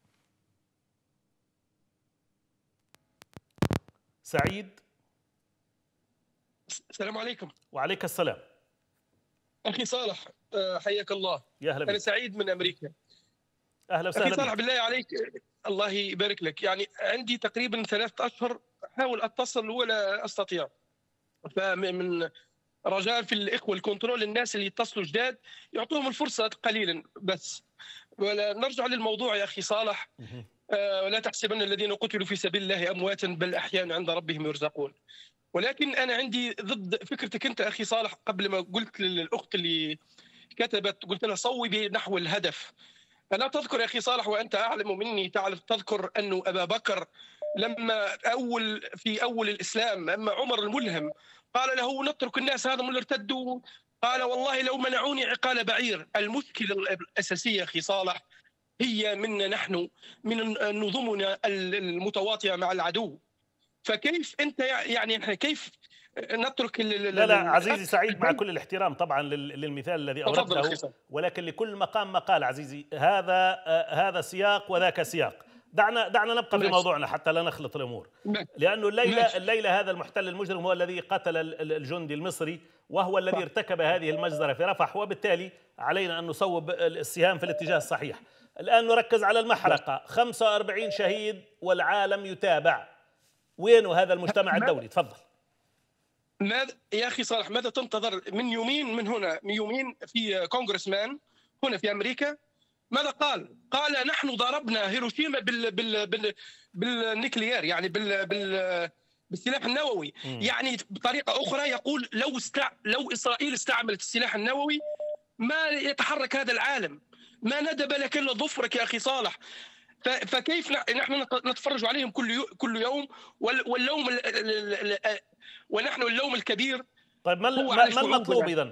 A: سعيد.
J: السلام عليكم.
A: وعليك السلام.
J: أخي صالح حياك الله.
A: يا أهلا بك.
J: أنا سعيد من أمريكا.
A: أهلا وسهلا.
J: أخي صالح بالله عليك، الله يبارك لك، يعني عندي تقريبا ثلاثة أشهر أحاول أتصل ولا أستطيع، فمن رجاء في الإخوة الكنترول الناس اللي يتصلوا جداد يعطوهم الفرصة قليلا بس. ولا نرجع للموضوع يا أخي صالح. آه ولا تحسبن الذين قتلوا في سبيل الله أمواتا بل أحياء عند ربهم يرزقون. ولكن أنا عندي ضد فكرتك أنت أخي صالح. قبل ما قلت للأخت اللي كتبت قلت لها صوبي نحو الهدف. ألا تذكر يا أخي صالح وأنت أعلم مني تعرف تذكر أنه أبا بكر لما أول في أول الإسلام أما عمر الملهم قال له نترك الناس هذا من ارتدوا، قال والله لو منعوني عقال بعير. المشكلة الأساسية أخي صالح هي منا نحن، من نظمنا المتواطئة مع العدو. فكيف أنت يعني احنا كيف نترك؟
A: لا لا عزيزي سعيد، مع كل الاحترام طبعا للمثال الذي أوردته، ولكن لكل مقام مقال عزيزي. هذا هذا سياق وذاك سياق. دعنا دعنا نبقى في موضوعنا حتى لا نخلط الامور، لانه الليله الليله هذا المحتل المجرم هو الذي قتل الجندي المصري، وهو الذي ارتكب هذه المجزره في رفح، وبالتالي علينا ان نصوب السهام في الاتجاه الصحيح. الان نركز على المحرقه، خمسة وأربعين شهيد والعالم يتابع. وينه هذا المجتمع الدولي؟ تفضل.
J: ماذا يا اخي صالح ماذا تنتظر؟ من يومين من هنا من يومين في كونغرسمان هنا في امريكا ماذا قال؟ قال نحن ضربنا هيروشيما بال بال بال بالنيكليير، يعني بال بال بالسلاح النووي. م. يعني بطريقه اخرى يقول لو استع... لو اسرائيل استعملت السلاح النووي ما يتحرك هذا العالم، ما ندب لك الا ظفرك يا اخي صالح. ف... فكيف نحن نتفرج عليهم كل يو... كل يوم واللوم ال... ال... ال... ونحن اللوم الكبير.
A: طيب ما ما المطلوب اذا؟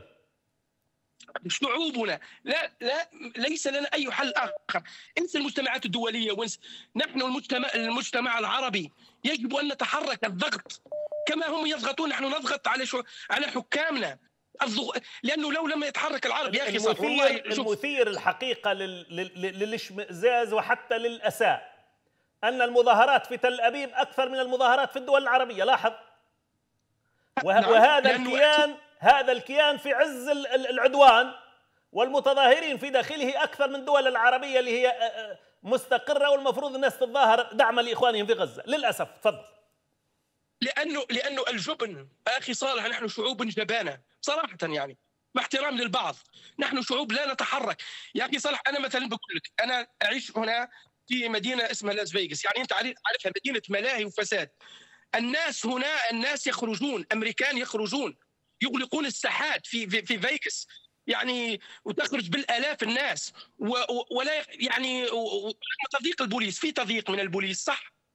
J: شعوبنا لا لا ليس لنا اي حل اخر. انسى المجتمعات الدوليه وانسى. نحن المجتمع المجتمع العربي يجب ان نتحرك الضغط كما هم يضغطون، نحن نضغط على شو على حكامنا الضغ... لانه لو لم يتحرك العرب يا اخي
A: صح والله المثير الحقيقه لل... للاشمئزاز وحتى للاساء ان المظاهرات في تل ابيب اكثر من المظاهرات في الدول العربية. لاحظ وه... وهذا الكيان هذا الكيان في عز العدوان، والمتظاهرين في داخله أكثر من الدول العربية اللي هي مستقرة والمفروض الناس تتظاهر دعما لإخوانهم في غزة. للأسف. تفضل.
J: لأنه لأنه الجبن أخي صالح، نحن شعوب جبانة صراحة، يعني مع احترام للبعض نحن شعوب لا نتحرك. يا أخي صالح أنا مثلا بقول لك أنا أعيش هنا في مدينة اسمها لاس فيغاس، يعني أنت عارفها مدينة ملاهي وفساد. الناس هنا الناس يخرجون، أمريكان يخرجون يغلقون الساحات في في في فيغاس، يعني وتخرج بالالاف الناس ولا يعني تضييق البوليس، في تضييق من البوليس صح،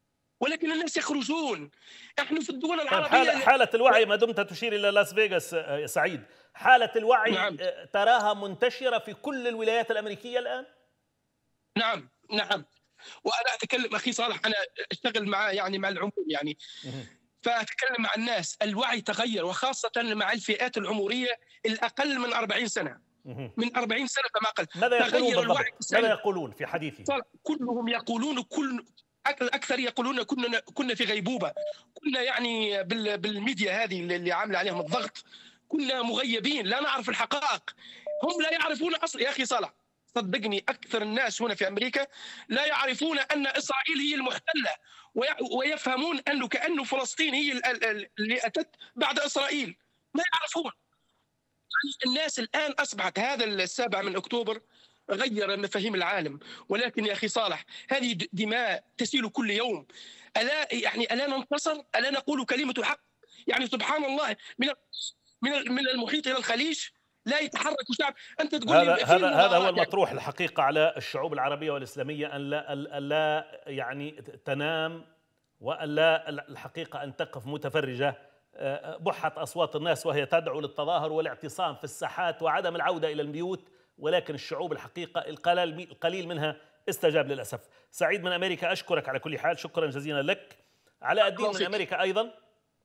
J: ولكن الناس يخرجون. احنا في الدول العربيه
A: حالة, حالة الوعي ما دمت تشير الى لاس فيغاس يا سعيد، حالة الوعي نعم. تراها منتشرة في كل الولايات الامريكية الان؟
J: نعم نعم، وانا اتكلم اخي صالح، انا اشتغل مع يعني مع العموم يعني فاتكلم مع الناس. الوعي تغير، وخاصه مع الفئات العمريه الاقل من أربعين سنة، من أربعين سنة فما اقل.
A: ماذا يقولون بالضبط؟ ماذا يقولون في حديثي؟
J: كلهم يقولون، كل الاكثر يقولون كنا كنا في غيبوبه، كنا يعني بالميديا هذه اللي عامله عليهم الضغط، كنا مغيبين لا نعرف الحقائق. هم لا يعرفون اصلا يا اخي صالح، صدقني اكثر الناس هنا في امريكا لا يعرفون ان اسرائيل هي المحتله، ويفهمون انه كانه فلسطين هي اللي اتت بعد اسرائيل، ما يعرفون. الناس الان اصبحت هذا السابع من اكتوبر غير مفاهيم العالم. ولكن يا اخي صالح هذه دماء تسيل كل يوم. الا يعني الا ننتصر؟ الا نقول كلمه حق؟ يعني سبحان الله، من من من المحيط الى الخليج لا يتحرك شعب. انت تقول
A: هذا هذا هذا هو المطروح الحقيقه على الشعوب العربيه والاسلاميه، ان لا أن لا يعني تنام، وان لا الحقيقه ان تقف متفرجه. بحت اصوات الناس وهي تدعو للتظاهر والاعتصام في الساحات وعدم العوده الى البيوت، ولكن الشعوب الحقيقه القليل منها استجاب للاسف. سعيد من امريكا، اشكرك على كل حال، شكرا جزيلا لك. علاء الدين من امريكا ايضا.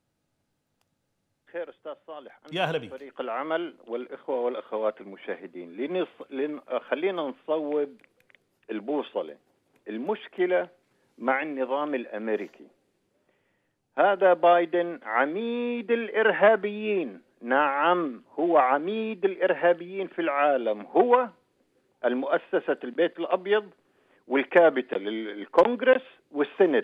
K: خير استاذ صالح،
A: يا اهلا بك.
K: فريق العمل والاخوه والاخوات المشاهدين، لنص... لن... خلينا نصوب البوصله. المشكله مع النظام الامريكي، هذا بايدن عميد الارهابيين، نعم هو عميد الارهابيين في العالم، هو المؤسسه البيت الابيض والكابيتال الكونغرس والسنت،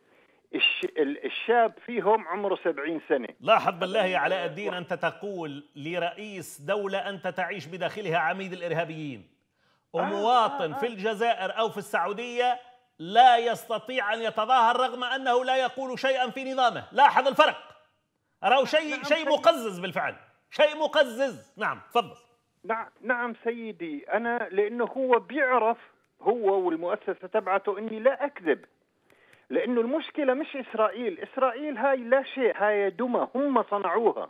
K: الشاب فيهم عمره سبعين سنة.
A: لاحظ بالله يا علاء الدين، أنت تقول لرئيس دولة أنت تعيش بداخلها عميد الإرهابيين، ومواطن في الجزائر أو في السعودية لا يستطيع أن يتظاهر رغم أنه لا يقول شيئا في نظامه. لاحظ الفرق، أراه شيء شيء مقزز بالفعل، شيء مقزز. نعم تفضل.
K: نعم نعم سيدي، أنا لأنه هو بيعرف، هو والمؤسسة تبعته، إني لا أكذب، لأنه المشكلة مش إسرائيل. إسرائيل هاي لا شيء، هاي دمى هم صنعوها.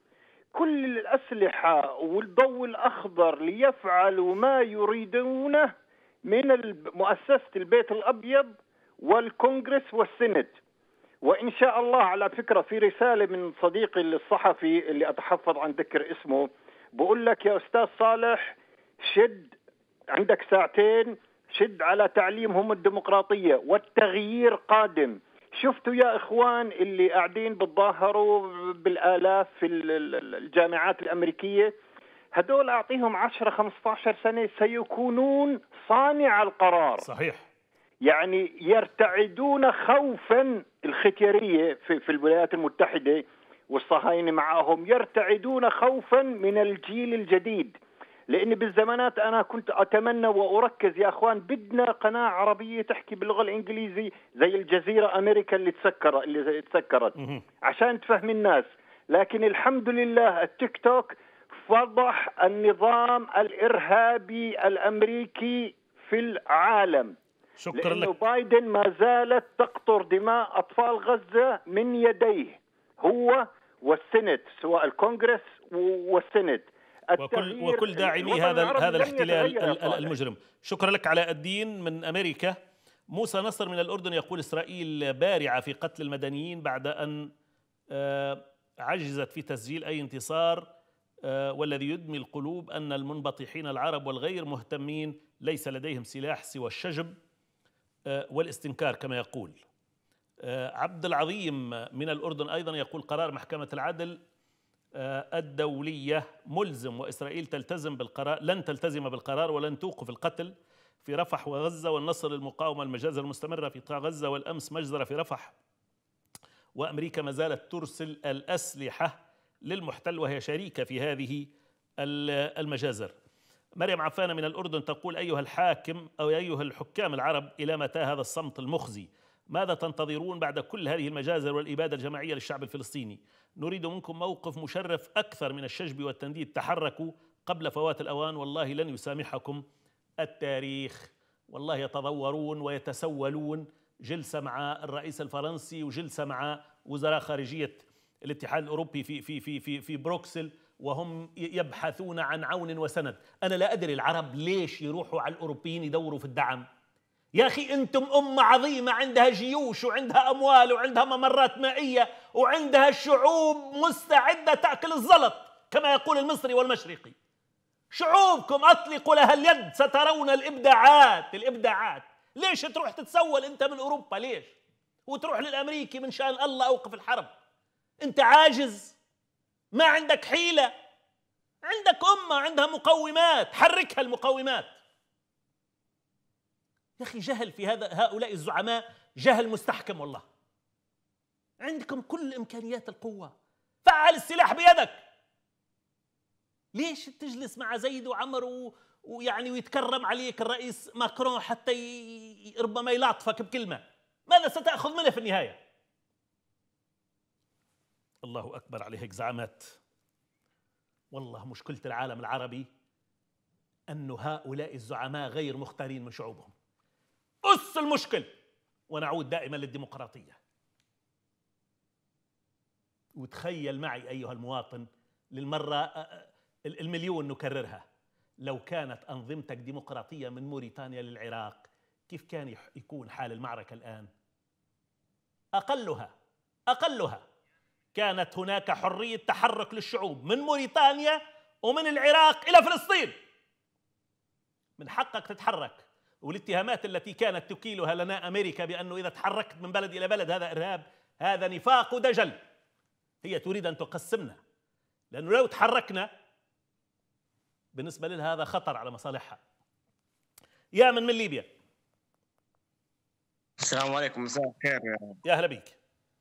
K: كل الأسلحة والضوء الأخضر ليفعلوا ما يريدونه من مؤسسة البيت الأبيض والكونغرس والسنت. وإن شاء الله، على فكرة، في رسالة من صديقي الصحفي اللي أتحفظ عن ذكر اسمه، بقول لك يا أستاذ صالح، شد عندك ساعتين، شد على تعليمهم الديمقراطية والتغيير قادم. شفتوا يا إخوان اللي قاعدين بتظاهروا بالآلاف في الجامعات الأمريكية، هدول أعطيهم عشرة خمسة عشر سنة سيكونون صانع القرار.
A: صحيح.
K: يعني يرتعدون خوفا، الختيارية في, في الولايات المتحدة والصهاينة معهم يرتعدون خوفا من الجيل الجديد. لأن بالزمانات أنا كنت أتمنى وأركز يا أخوان، بدنا قناة عربية تحكي باللغة الإنجليزية زي الجزيرة أمريكا اللي تسكر اللي تسكرت عشان تفهم الناس. لكن الحمد لله التيك توك فضح النظام الإرهابي الأمريكي في العالم.
A: شكرا
K: لأنه
A: لك.
K: بايدن ما زالت تقطر دماء أطفال غزة من يديه، هو والسنت، سواء الكونغرس والسنت.
A: وكل وكل داعمي هذا هذا الاحتلال المجرم. شكرا لك علاء الدين من امريكا. موسى نصر من الاردن يقول اسرائيل بارعه في قتل المدنيين بعد ان عجزت في تسجيل اي انتصار، والذي يدمي القلوب ان المنبطحين العرب والغير مهتمين ليس لديهم سلاح سوى الشجب والاستنكار كما يقول. عبد العظيم من الاردن ايضا يقول قرار محكمه العدل الدولية ملزم، وإسرائيل تلتزم بالقرار، لن تلتزم بالقرار ولن توقف القتل في رفح وغزة، والنصر للمقاومة، المجازر المستمرة في قطاع غزة، والأمس مجزرة في رفح، وأمريكا ما زالت ترسل الأسلحة للمحتل وهي شريكة في هذه المجازر. مريم عفانة من الأردن تقول أيها الحاكم أو أيها الحكام العرب، إلى متى هذا الصمت المخزي؟ ماذا تنتظرون بعد كل هذه المجازر والإبادة الجماعية للشعب الفلسطيني؟ نريد منكم موقف مشرف أكثر من الشجب والتنديد، تحركوا قبل فوات الأوان، والله لن يسامحكم التاريخ. والله يتضورون ويتسولون جلسة مع الرئيس الفرنسي وجلسة مع وزراء خارجية الاتحاد الأوروبي في في في في في بروكسل، وهم يبحثون عن عون وسند. أنا لا أدري العرب ليش يروحوا على الأوروبيين يدوروا في الدعم. يا أخي أنتم أمة عظيمة عندها جيوش وعندها أموال وعندها ممرات مائية وعندها شعوب مستعدة تأكل الزلط كما يقول المصري والمشرقي. شعوبكم أطلقوا لها اليد سترون الإبداعات الإبداعات. ليش تروح تتسول أنت من أوروبا؟ ليش؟ وتروح للأمريكي من شأن الله أوقف الحرب؟ أنت عاجز، ما عندك حيلة. عندك أمة عندها مقومات، حركها المقومات. يا أخي جهل في هذا هؤلاء الزعماء، جهل مستحكم والله. عندكم كل إمكانيات القوة، فعل السلاح بيدك. ليش تجلس مع زيد وعمر و... ويعني ويتكرم عليك الرئيس ماكرون حتى ي... ربما يلاطفك بكلمة؟ ماذا ستأخذ منه في النهاية؟ الله أكبر على هيك زعامات. والله مشكلة العالم العربي أن هؤلاء الزعماء غير مختارين من شعوبهم. أس المشكل. ونعود دائما للديمقراطية. وتخيل معي أيها المواطن للمرة المليون نكررها، لو كانت أنظمتك ديمقراطية من موريتانيا للعراق، كيف كان يكون حال المعركة الآن؟ أقلها أقلها كانت هناك حرية تحرك للشعوب من موريتانيا ومن العراق إلى فلسطين. من حقك تتحرك. والاتهامات التي كانت تكيلها لنا أمريكا بأنه إذا تحركت من بلد إلى بلد هذا إرهاب، هذا نفاق ودجل. هي تريد أن تقسمنا، لأنه لو تحركنا بالنسبة لها هذا خطر على مصالحها. يا من من ليبيا.
L: السلام عليكم، مساء الخير.
A: يا أهلا بك.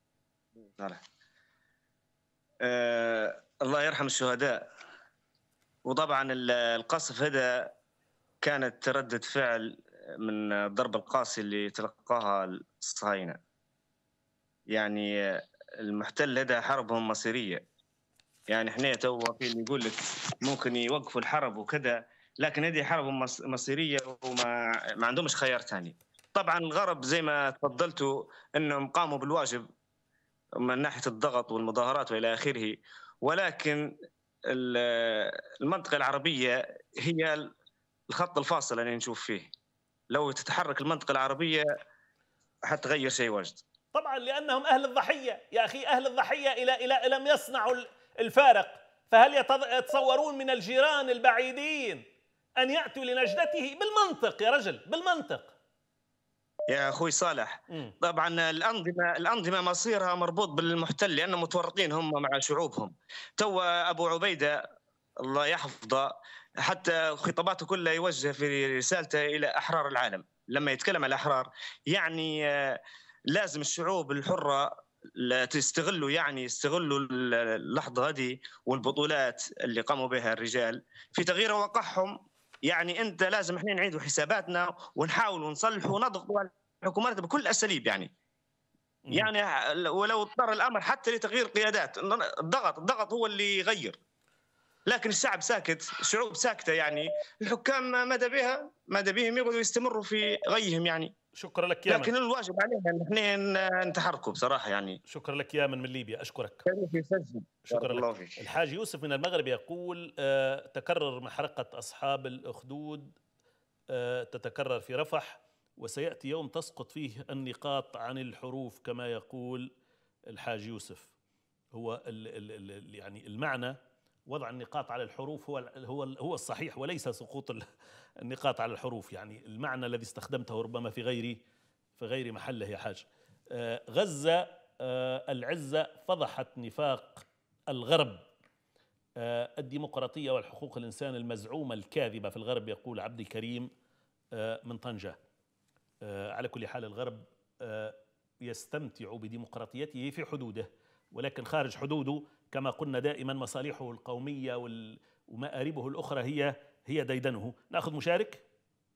L: أه الله يرحم الشهداء. وطبعا القصف هذا كانت ردة فعل من الضربة القاسية اللي تلقاها الصهاينة. يعني المحتل هذا حربهم مصيرية. يعني احنا تو في اللي يقول لك ممكن يوقفوا الحرب وكذا، لكن هذه حربهم مصيرية وما ما عندهمش خيار ثاني. طبعا الغرب زي ما تفضلتوا انهم قاموا بالواجب من ناحية الضغط والمظاهرات والى اخره، ولكن المنطقة العربية هي الخط الفاصل اللي نشوف فيه. لو تتحرك المنطقة العربية حتغير شيء واجد.
A: طبعا لأنهم أهل الضحية يا أخي، أهل الضحية إلى إلى لم يصنعوا الفارق. فهل يتصورون من الجيران البعيدين أن يأتوا لنجدته؟ بالمنطق يا رجل، بالمنطق
L: يا أخوي صالح. م. طبعا الأنظمة الأنظمة مصيرها مربوط بالمحتل، لأنهم متورطين هم مع شعوبهم. تو أبو عبيدة الله يحفظه حتى خطاباته كلها يوجه في رسالته إلى أحرار العالم. لما يتكلم عن الأحرار يعني لازم الشعوب الحرة تستغلوا يعني يستغلوا اللحظة هذه والبطولات اللي قاموا بها الرجال في تغيير واقعهم. يعني أنت لازم احنا نعيدوا حساباتنا ونحاول ونصلح ونضغط على الحكومات بكل الأساليب. يعني م. يعني ولو اضطر الأمر حتى لتغيير قيادات، الضغط الضغط هو اللي يغير. لكن الشعب ساكت، الشعوب ساكتة. يعني الحكام ماذا بها ماذا بهم يقعدوا يستمروا في غيهم. يعني
A: شكرا لك يا من.
L: لكن الواجب علينا ان احنا نتحركوا بصراحه. يعني
A: شكرا لك يا من من ليبيا، اشكرك.
L: شكرا
A: لك. الحاج يوسف من المغرب يقول آه تكرر محرقه اصحاب الاخدود آه تتكرر في رفح، وسياتي يوم تسقط فيه النقاط عن الحروف كما يقول الحاج يوسف. هو ال ال ال يعني المعنى وضع النقاط على الحروف هو هو هو الصحيح، وليس سقوط النقاط على الحروف. يعني المعنى الذي استخدمته ربما في غير في غير محله يا حاج. آه غزة آه العزة فضحت نفاق الغرب. آه الديمقراطية والحقوق الإنسان المزعومة الكاذبة في الغرب، يقول عبد الكريم آه من طنجة. آه على كل حال الغرب آه يستمتع بديمقراطيته في حدوده، ولكن خارج حدوده كما قلنا دائما مصالحه القومية ومآربه الأخرى هي هي ديدنه. نأخذ مشارك.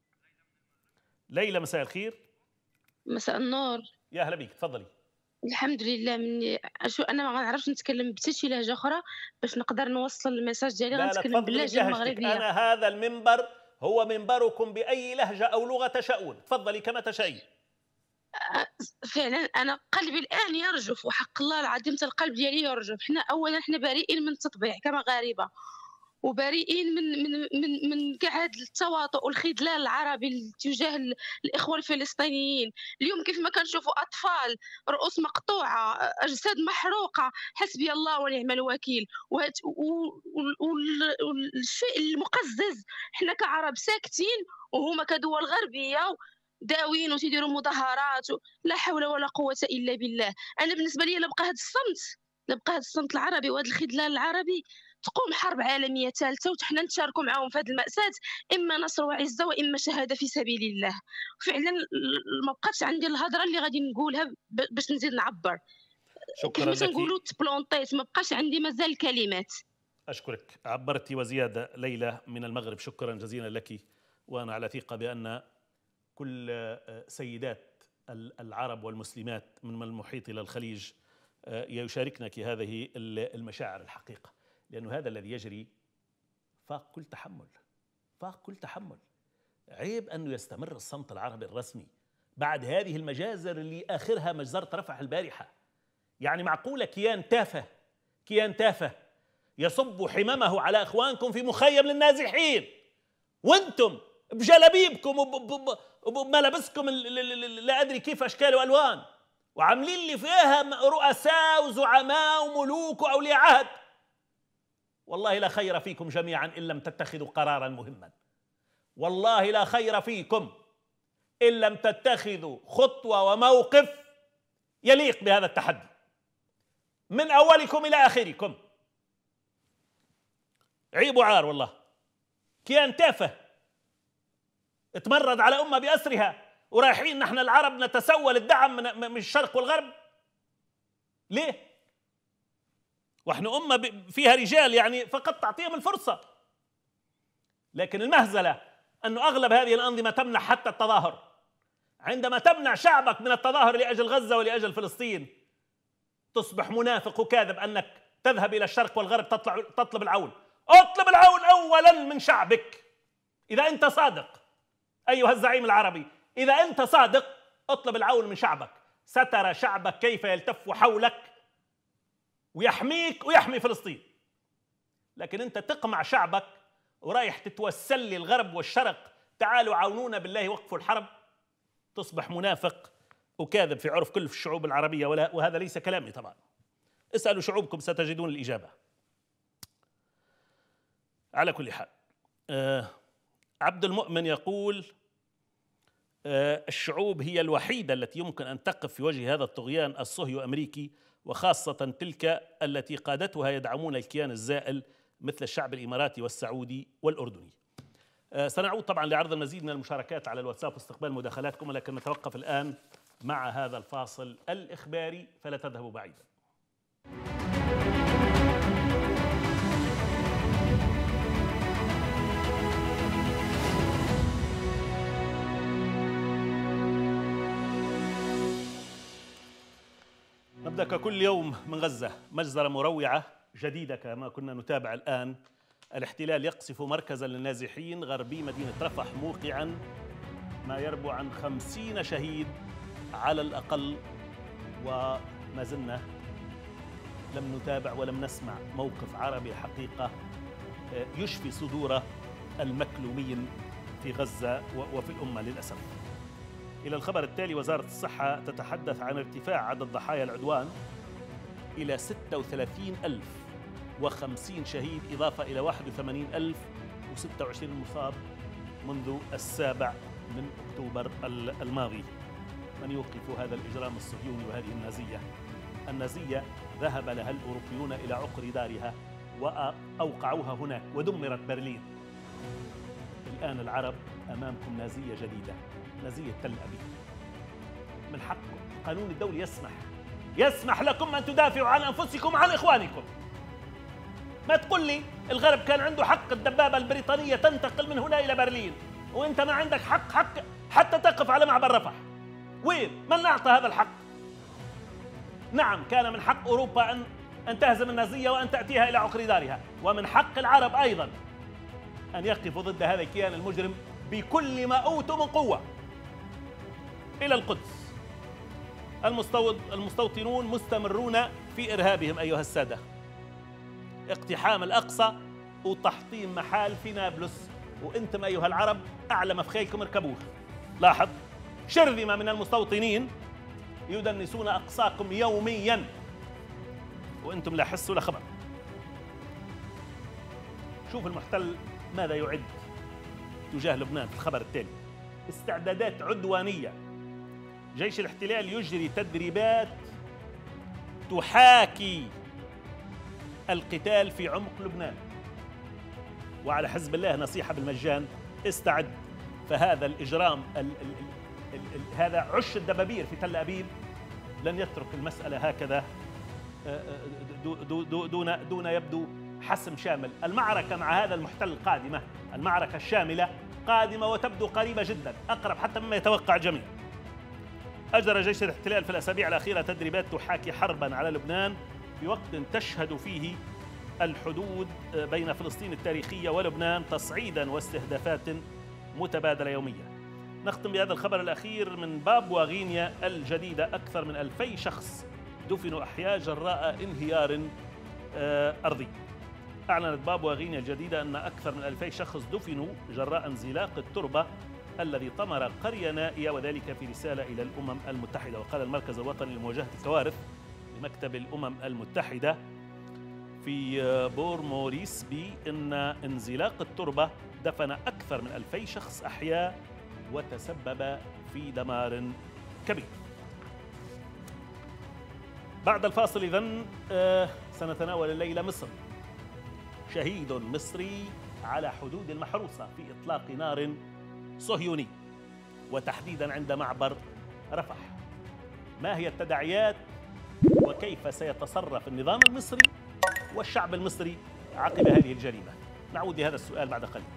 A: ليلى مساء الخير.
M: مساء النور.
A: يا أهلا بك، تفضلي.
M: الحمد لله. مني شو أنا ما نعرفش نتكلم بشي لهجة أخرى باش نقدر نوصل الميساج ديالي، غنتكلم باللهجة المغربية.
A: أنا هذا المنبر هو منبركم بأي لهجة أو لغة تشاؤون، تفضلي كما تشائين.
M: فعلا انا قلبي الان يرجف، وحق الله العظيم القلب ديالي يرجف. حنا اولا حنا بريئين من التطبيع كمغاربه، وبريئين من من من من كاع هذا التواطؤ والخذلان العربي تجاه الاخوه الفلسطينيين. اليوم كيف ما كنشوفوا اطفال رؤوس مقطوعه، اجساد محروقه، حسبي الله ونعم الوكيل. والشيء المقزز حنا كعرب ساكتين وهما كدول غربيه داوين وتيديروا مظاهرات، لا حول ولا قوه الا بالله. انا بالنسبه لي لبقى هذا الصمت، لبقى هذا الصمت العربي وهذا الخذلان العربي، تقوم حرب عالميه ثالثه وحنا نتشاركوا معاهم في هذه المأساة، اما نصر وعزه واما شهاده في سبيل الله. فعلا ما بقاتش عندي الهضره اللي غادي نقولها باش نزيد نعبر.
A: شكرا لك.
M: نقولوا تبلونطيت، ما بقاش عندي مازال الكلمات.
A: اشكرك، عبرتي وزياده. ليلى من المغرب، شكرا جزيلا لك، وانا على ثقه بان كل سيدات العرب والمسلمات من المحيط الى الخليج يشاركنك هذه المشاعر الحقيقه، لأن هذا الذي يجري فاق كل تحمل، فاق كل تحمل. عيب أنه يستمر الصمت العربي الرسمي بعد هذه المجازر اللي آخرها مجزرة رفح البارحة. يعني معقولة كيان تافه، كيان تافه يصب حمامه على إخوانكم في مخيم للنازحين، وانتم بجلابيبكم وبملابسكم لا أدري كيف أشكال وألوان، وعاملين لي فيها رؤساء وزعماء وملوك وأولياء عهد. والله لا خير فيكم جميعا إن لم تتخذوا قرارا مهما، والله لا خير فيكم إن لم تتخذوا خطوة وموقف يليق بهذا التحدي من أولكم إلى آخركم. عيب وعار والله. كيان تافه اتمرد على أمة بأسرها، ورايحين نحن العرب نتسول الدعم من الشرق والغرب. ليه؟ واحنا أمة فيها رجال يعني فقط تعطيهم الفرصة. لكن المهزلة أنه أغلب هذه الأنظمة تمنع حتى التظاهر. عندما تمنع شعبك من التظاهر لأجل غزة ولأجل فلسطين تصبح منافق وكاذب أنك تذهب إلى الشرق والغرب تطلع تطلب العون. اطلب العون أولا من شعبك إذا أنت صادق أيها الزعيم العربي، إذا أنت صادق اطلب العون من شعبك، سترى شعبك كيف يلتف حولك ويحميك ويحمي فلسطين. لكن أنت تقمع شعبك ورايح تتوسل لي الغرب والشرق تعالوا عاونونا بالله وقفوا الحرب، تصبح منافق وكاذب في عرف كل الشعوب العربية. وهذا ليس كلامي طبعا، اسألوا شعوبكم ستجدون الإجابة. على كل حال آه عبد المؤمن يقول آه الشعوب هي الوحيدة التي يمكن أن تقف في وجه هذا الطغيان الصهيو أمريكي، وخاصة تلك التي قادتها يدعمون الكيان الزائل مثل الشعب الإماراتي والسعودي والأردني. آه سنعود طبعا لعرض المزيد من المشاركات على الواتساب واستقبال مداخلاتكم، ولكن نتوقف الآن مع هذا الفاصل الإخباري، فلا تذهبوا بعيدا. نبدأ ككل يوم من غزة، مجزرة مروعة جديدة كما كنا نتابع الآن. الاحتلال يقصف مركزا للنازحين غربي مدينة رفح، موقعا ما يربو عن خمسين شهيد على الأقل. وما زلنا لم نتابع ولم نسمع موقف عربي حقيقة يشفي صدور المكلومين في غزة وفي الأمة للأسف. إلى الخبر التالي، وزارة الصحة تتحدث عن ارتفاع عدد ضحايا العدوان إلى ستة وثلاثين ألف وخمسين شهيد، إضافة إلى واحد وثمانين ألف وستة وعشرين مصاب منذ السابع من أكتوبر الماضي. من يوقف هذا الإجرام الصهيوني وهذه النازية؟ النازية ذهب لها الأوروبيون إلى عقر دارها وأوقعوها هناك ودمرت برلين. الآن العرب أمامكم نازية جديدة، نازية تل أبيب. من حقكم، القانون الدولي يسمح يسمح لكم أن تدافعوا عن أنفسكم وعن إخوانكم. ما تقول لي الغرب كان عنده حق الدبابة البريطانية تنتقل من هنا إلى برلين وأنت ما عندك حق حق حتى تقف على معبر رفح. وين؟ من أعطى هذا الحق؟ نعم، كان من حق أوروبا أن أن تهزم النازية وأن تأتيها إلى عقر دارها، ومن حق العرب أيضا أن يقفوا ضد هذا الكيان المجرم بكل ما أوتوا من قوة. إلى القدس المستوطنون مستمرون في إرهابهم أيها السادة. اقتحام الأقصى وتحطيم محال في نابلس، وأنتم أيها العرب أعلى مفخيكم اركبوه. لاحظ، شرذمة من المستوطنين يدنسون أقصاكم يوميا وأنتم لا حس ولا خبر. شوف المحتل ماذا يعد تجاه لبنان في الخبر التالي: استعدادات عدوانية. جيش الاحتلال يجري تدريبات تحاكي القتال في عمق لبنان. وعلى حزب الله نصيحة بالمجان: استعد، فهذا الإجرام ال ال ال ال هذا عش الدبابير في تل أبيب لن يترك المسألة هكذا دون دون يبدو حسم شامل. المعركة مع هذا المحتل قادمة، المعركة الشاملة قادمة وتبدو قريبة جدا، أقرب حتى مما يتوقع الجميع. أجرى جيش الاحتلال في الأسابيع الأخيرة تدريبات تحاكي حربا على لبنان في وقت تشهد فيه الحدود بين فلسطين التاريخية ولبنان تصعيدا واستهدافات متبادلة يوميا. نختم بهذا الخبر الأخير من بابوا غينيا الجديدة: أكثر من ألفي شخص دفنوا أحياء جراء انهيار أرضي. أعلنت بابوا غينيا الجديدة أن أكثر من ألفي شخص دفنوا جراء انزلاق التربة الذي طمر قرية نائية، وذلك في رسالة إلى الأمم المتحدة. وقال المركز الوطني لمواجهة الكوارث بمكتب الأمم المتحدة في بور موريسبي أن انزلاق التربة دفن أكثر من ألفي شخص أحياء وتسبب في دمار كبير. بعد الفاصل إذن سنتناول الليلة مصر. شهيد مصري على حدود المحروسة في إطلاق نار صهيوني، وتحديدا عند معبر رفح. ما هي التداعيات وكيف سيتصرف النظام المصري والشعب المصري عقب هذه الجريمة؟ نعود لهذا السؤال بعد قليل.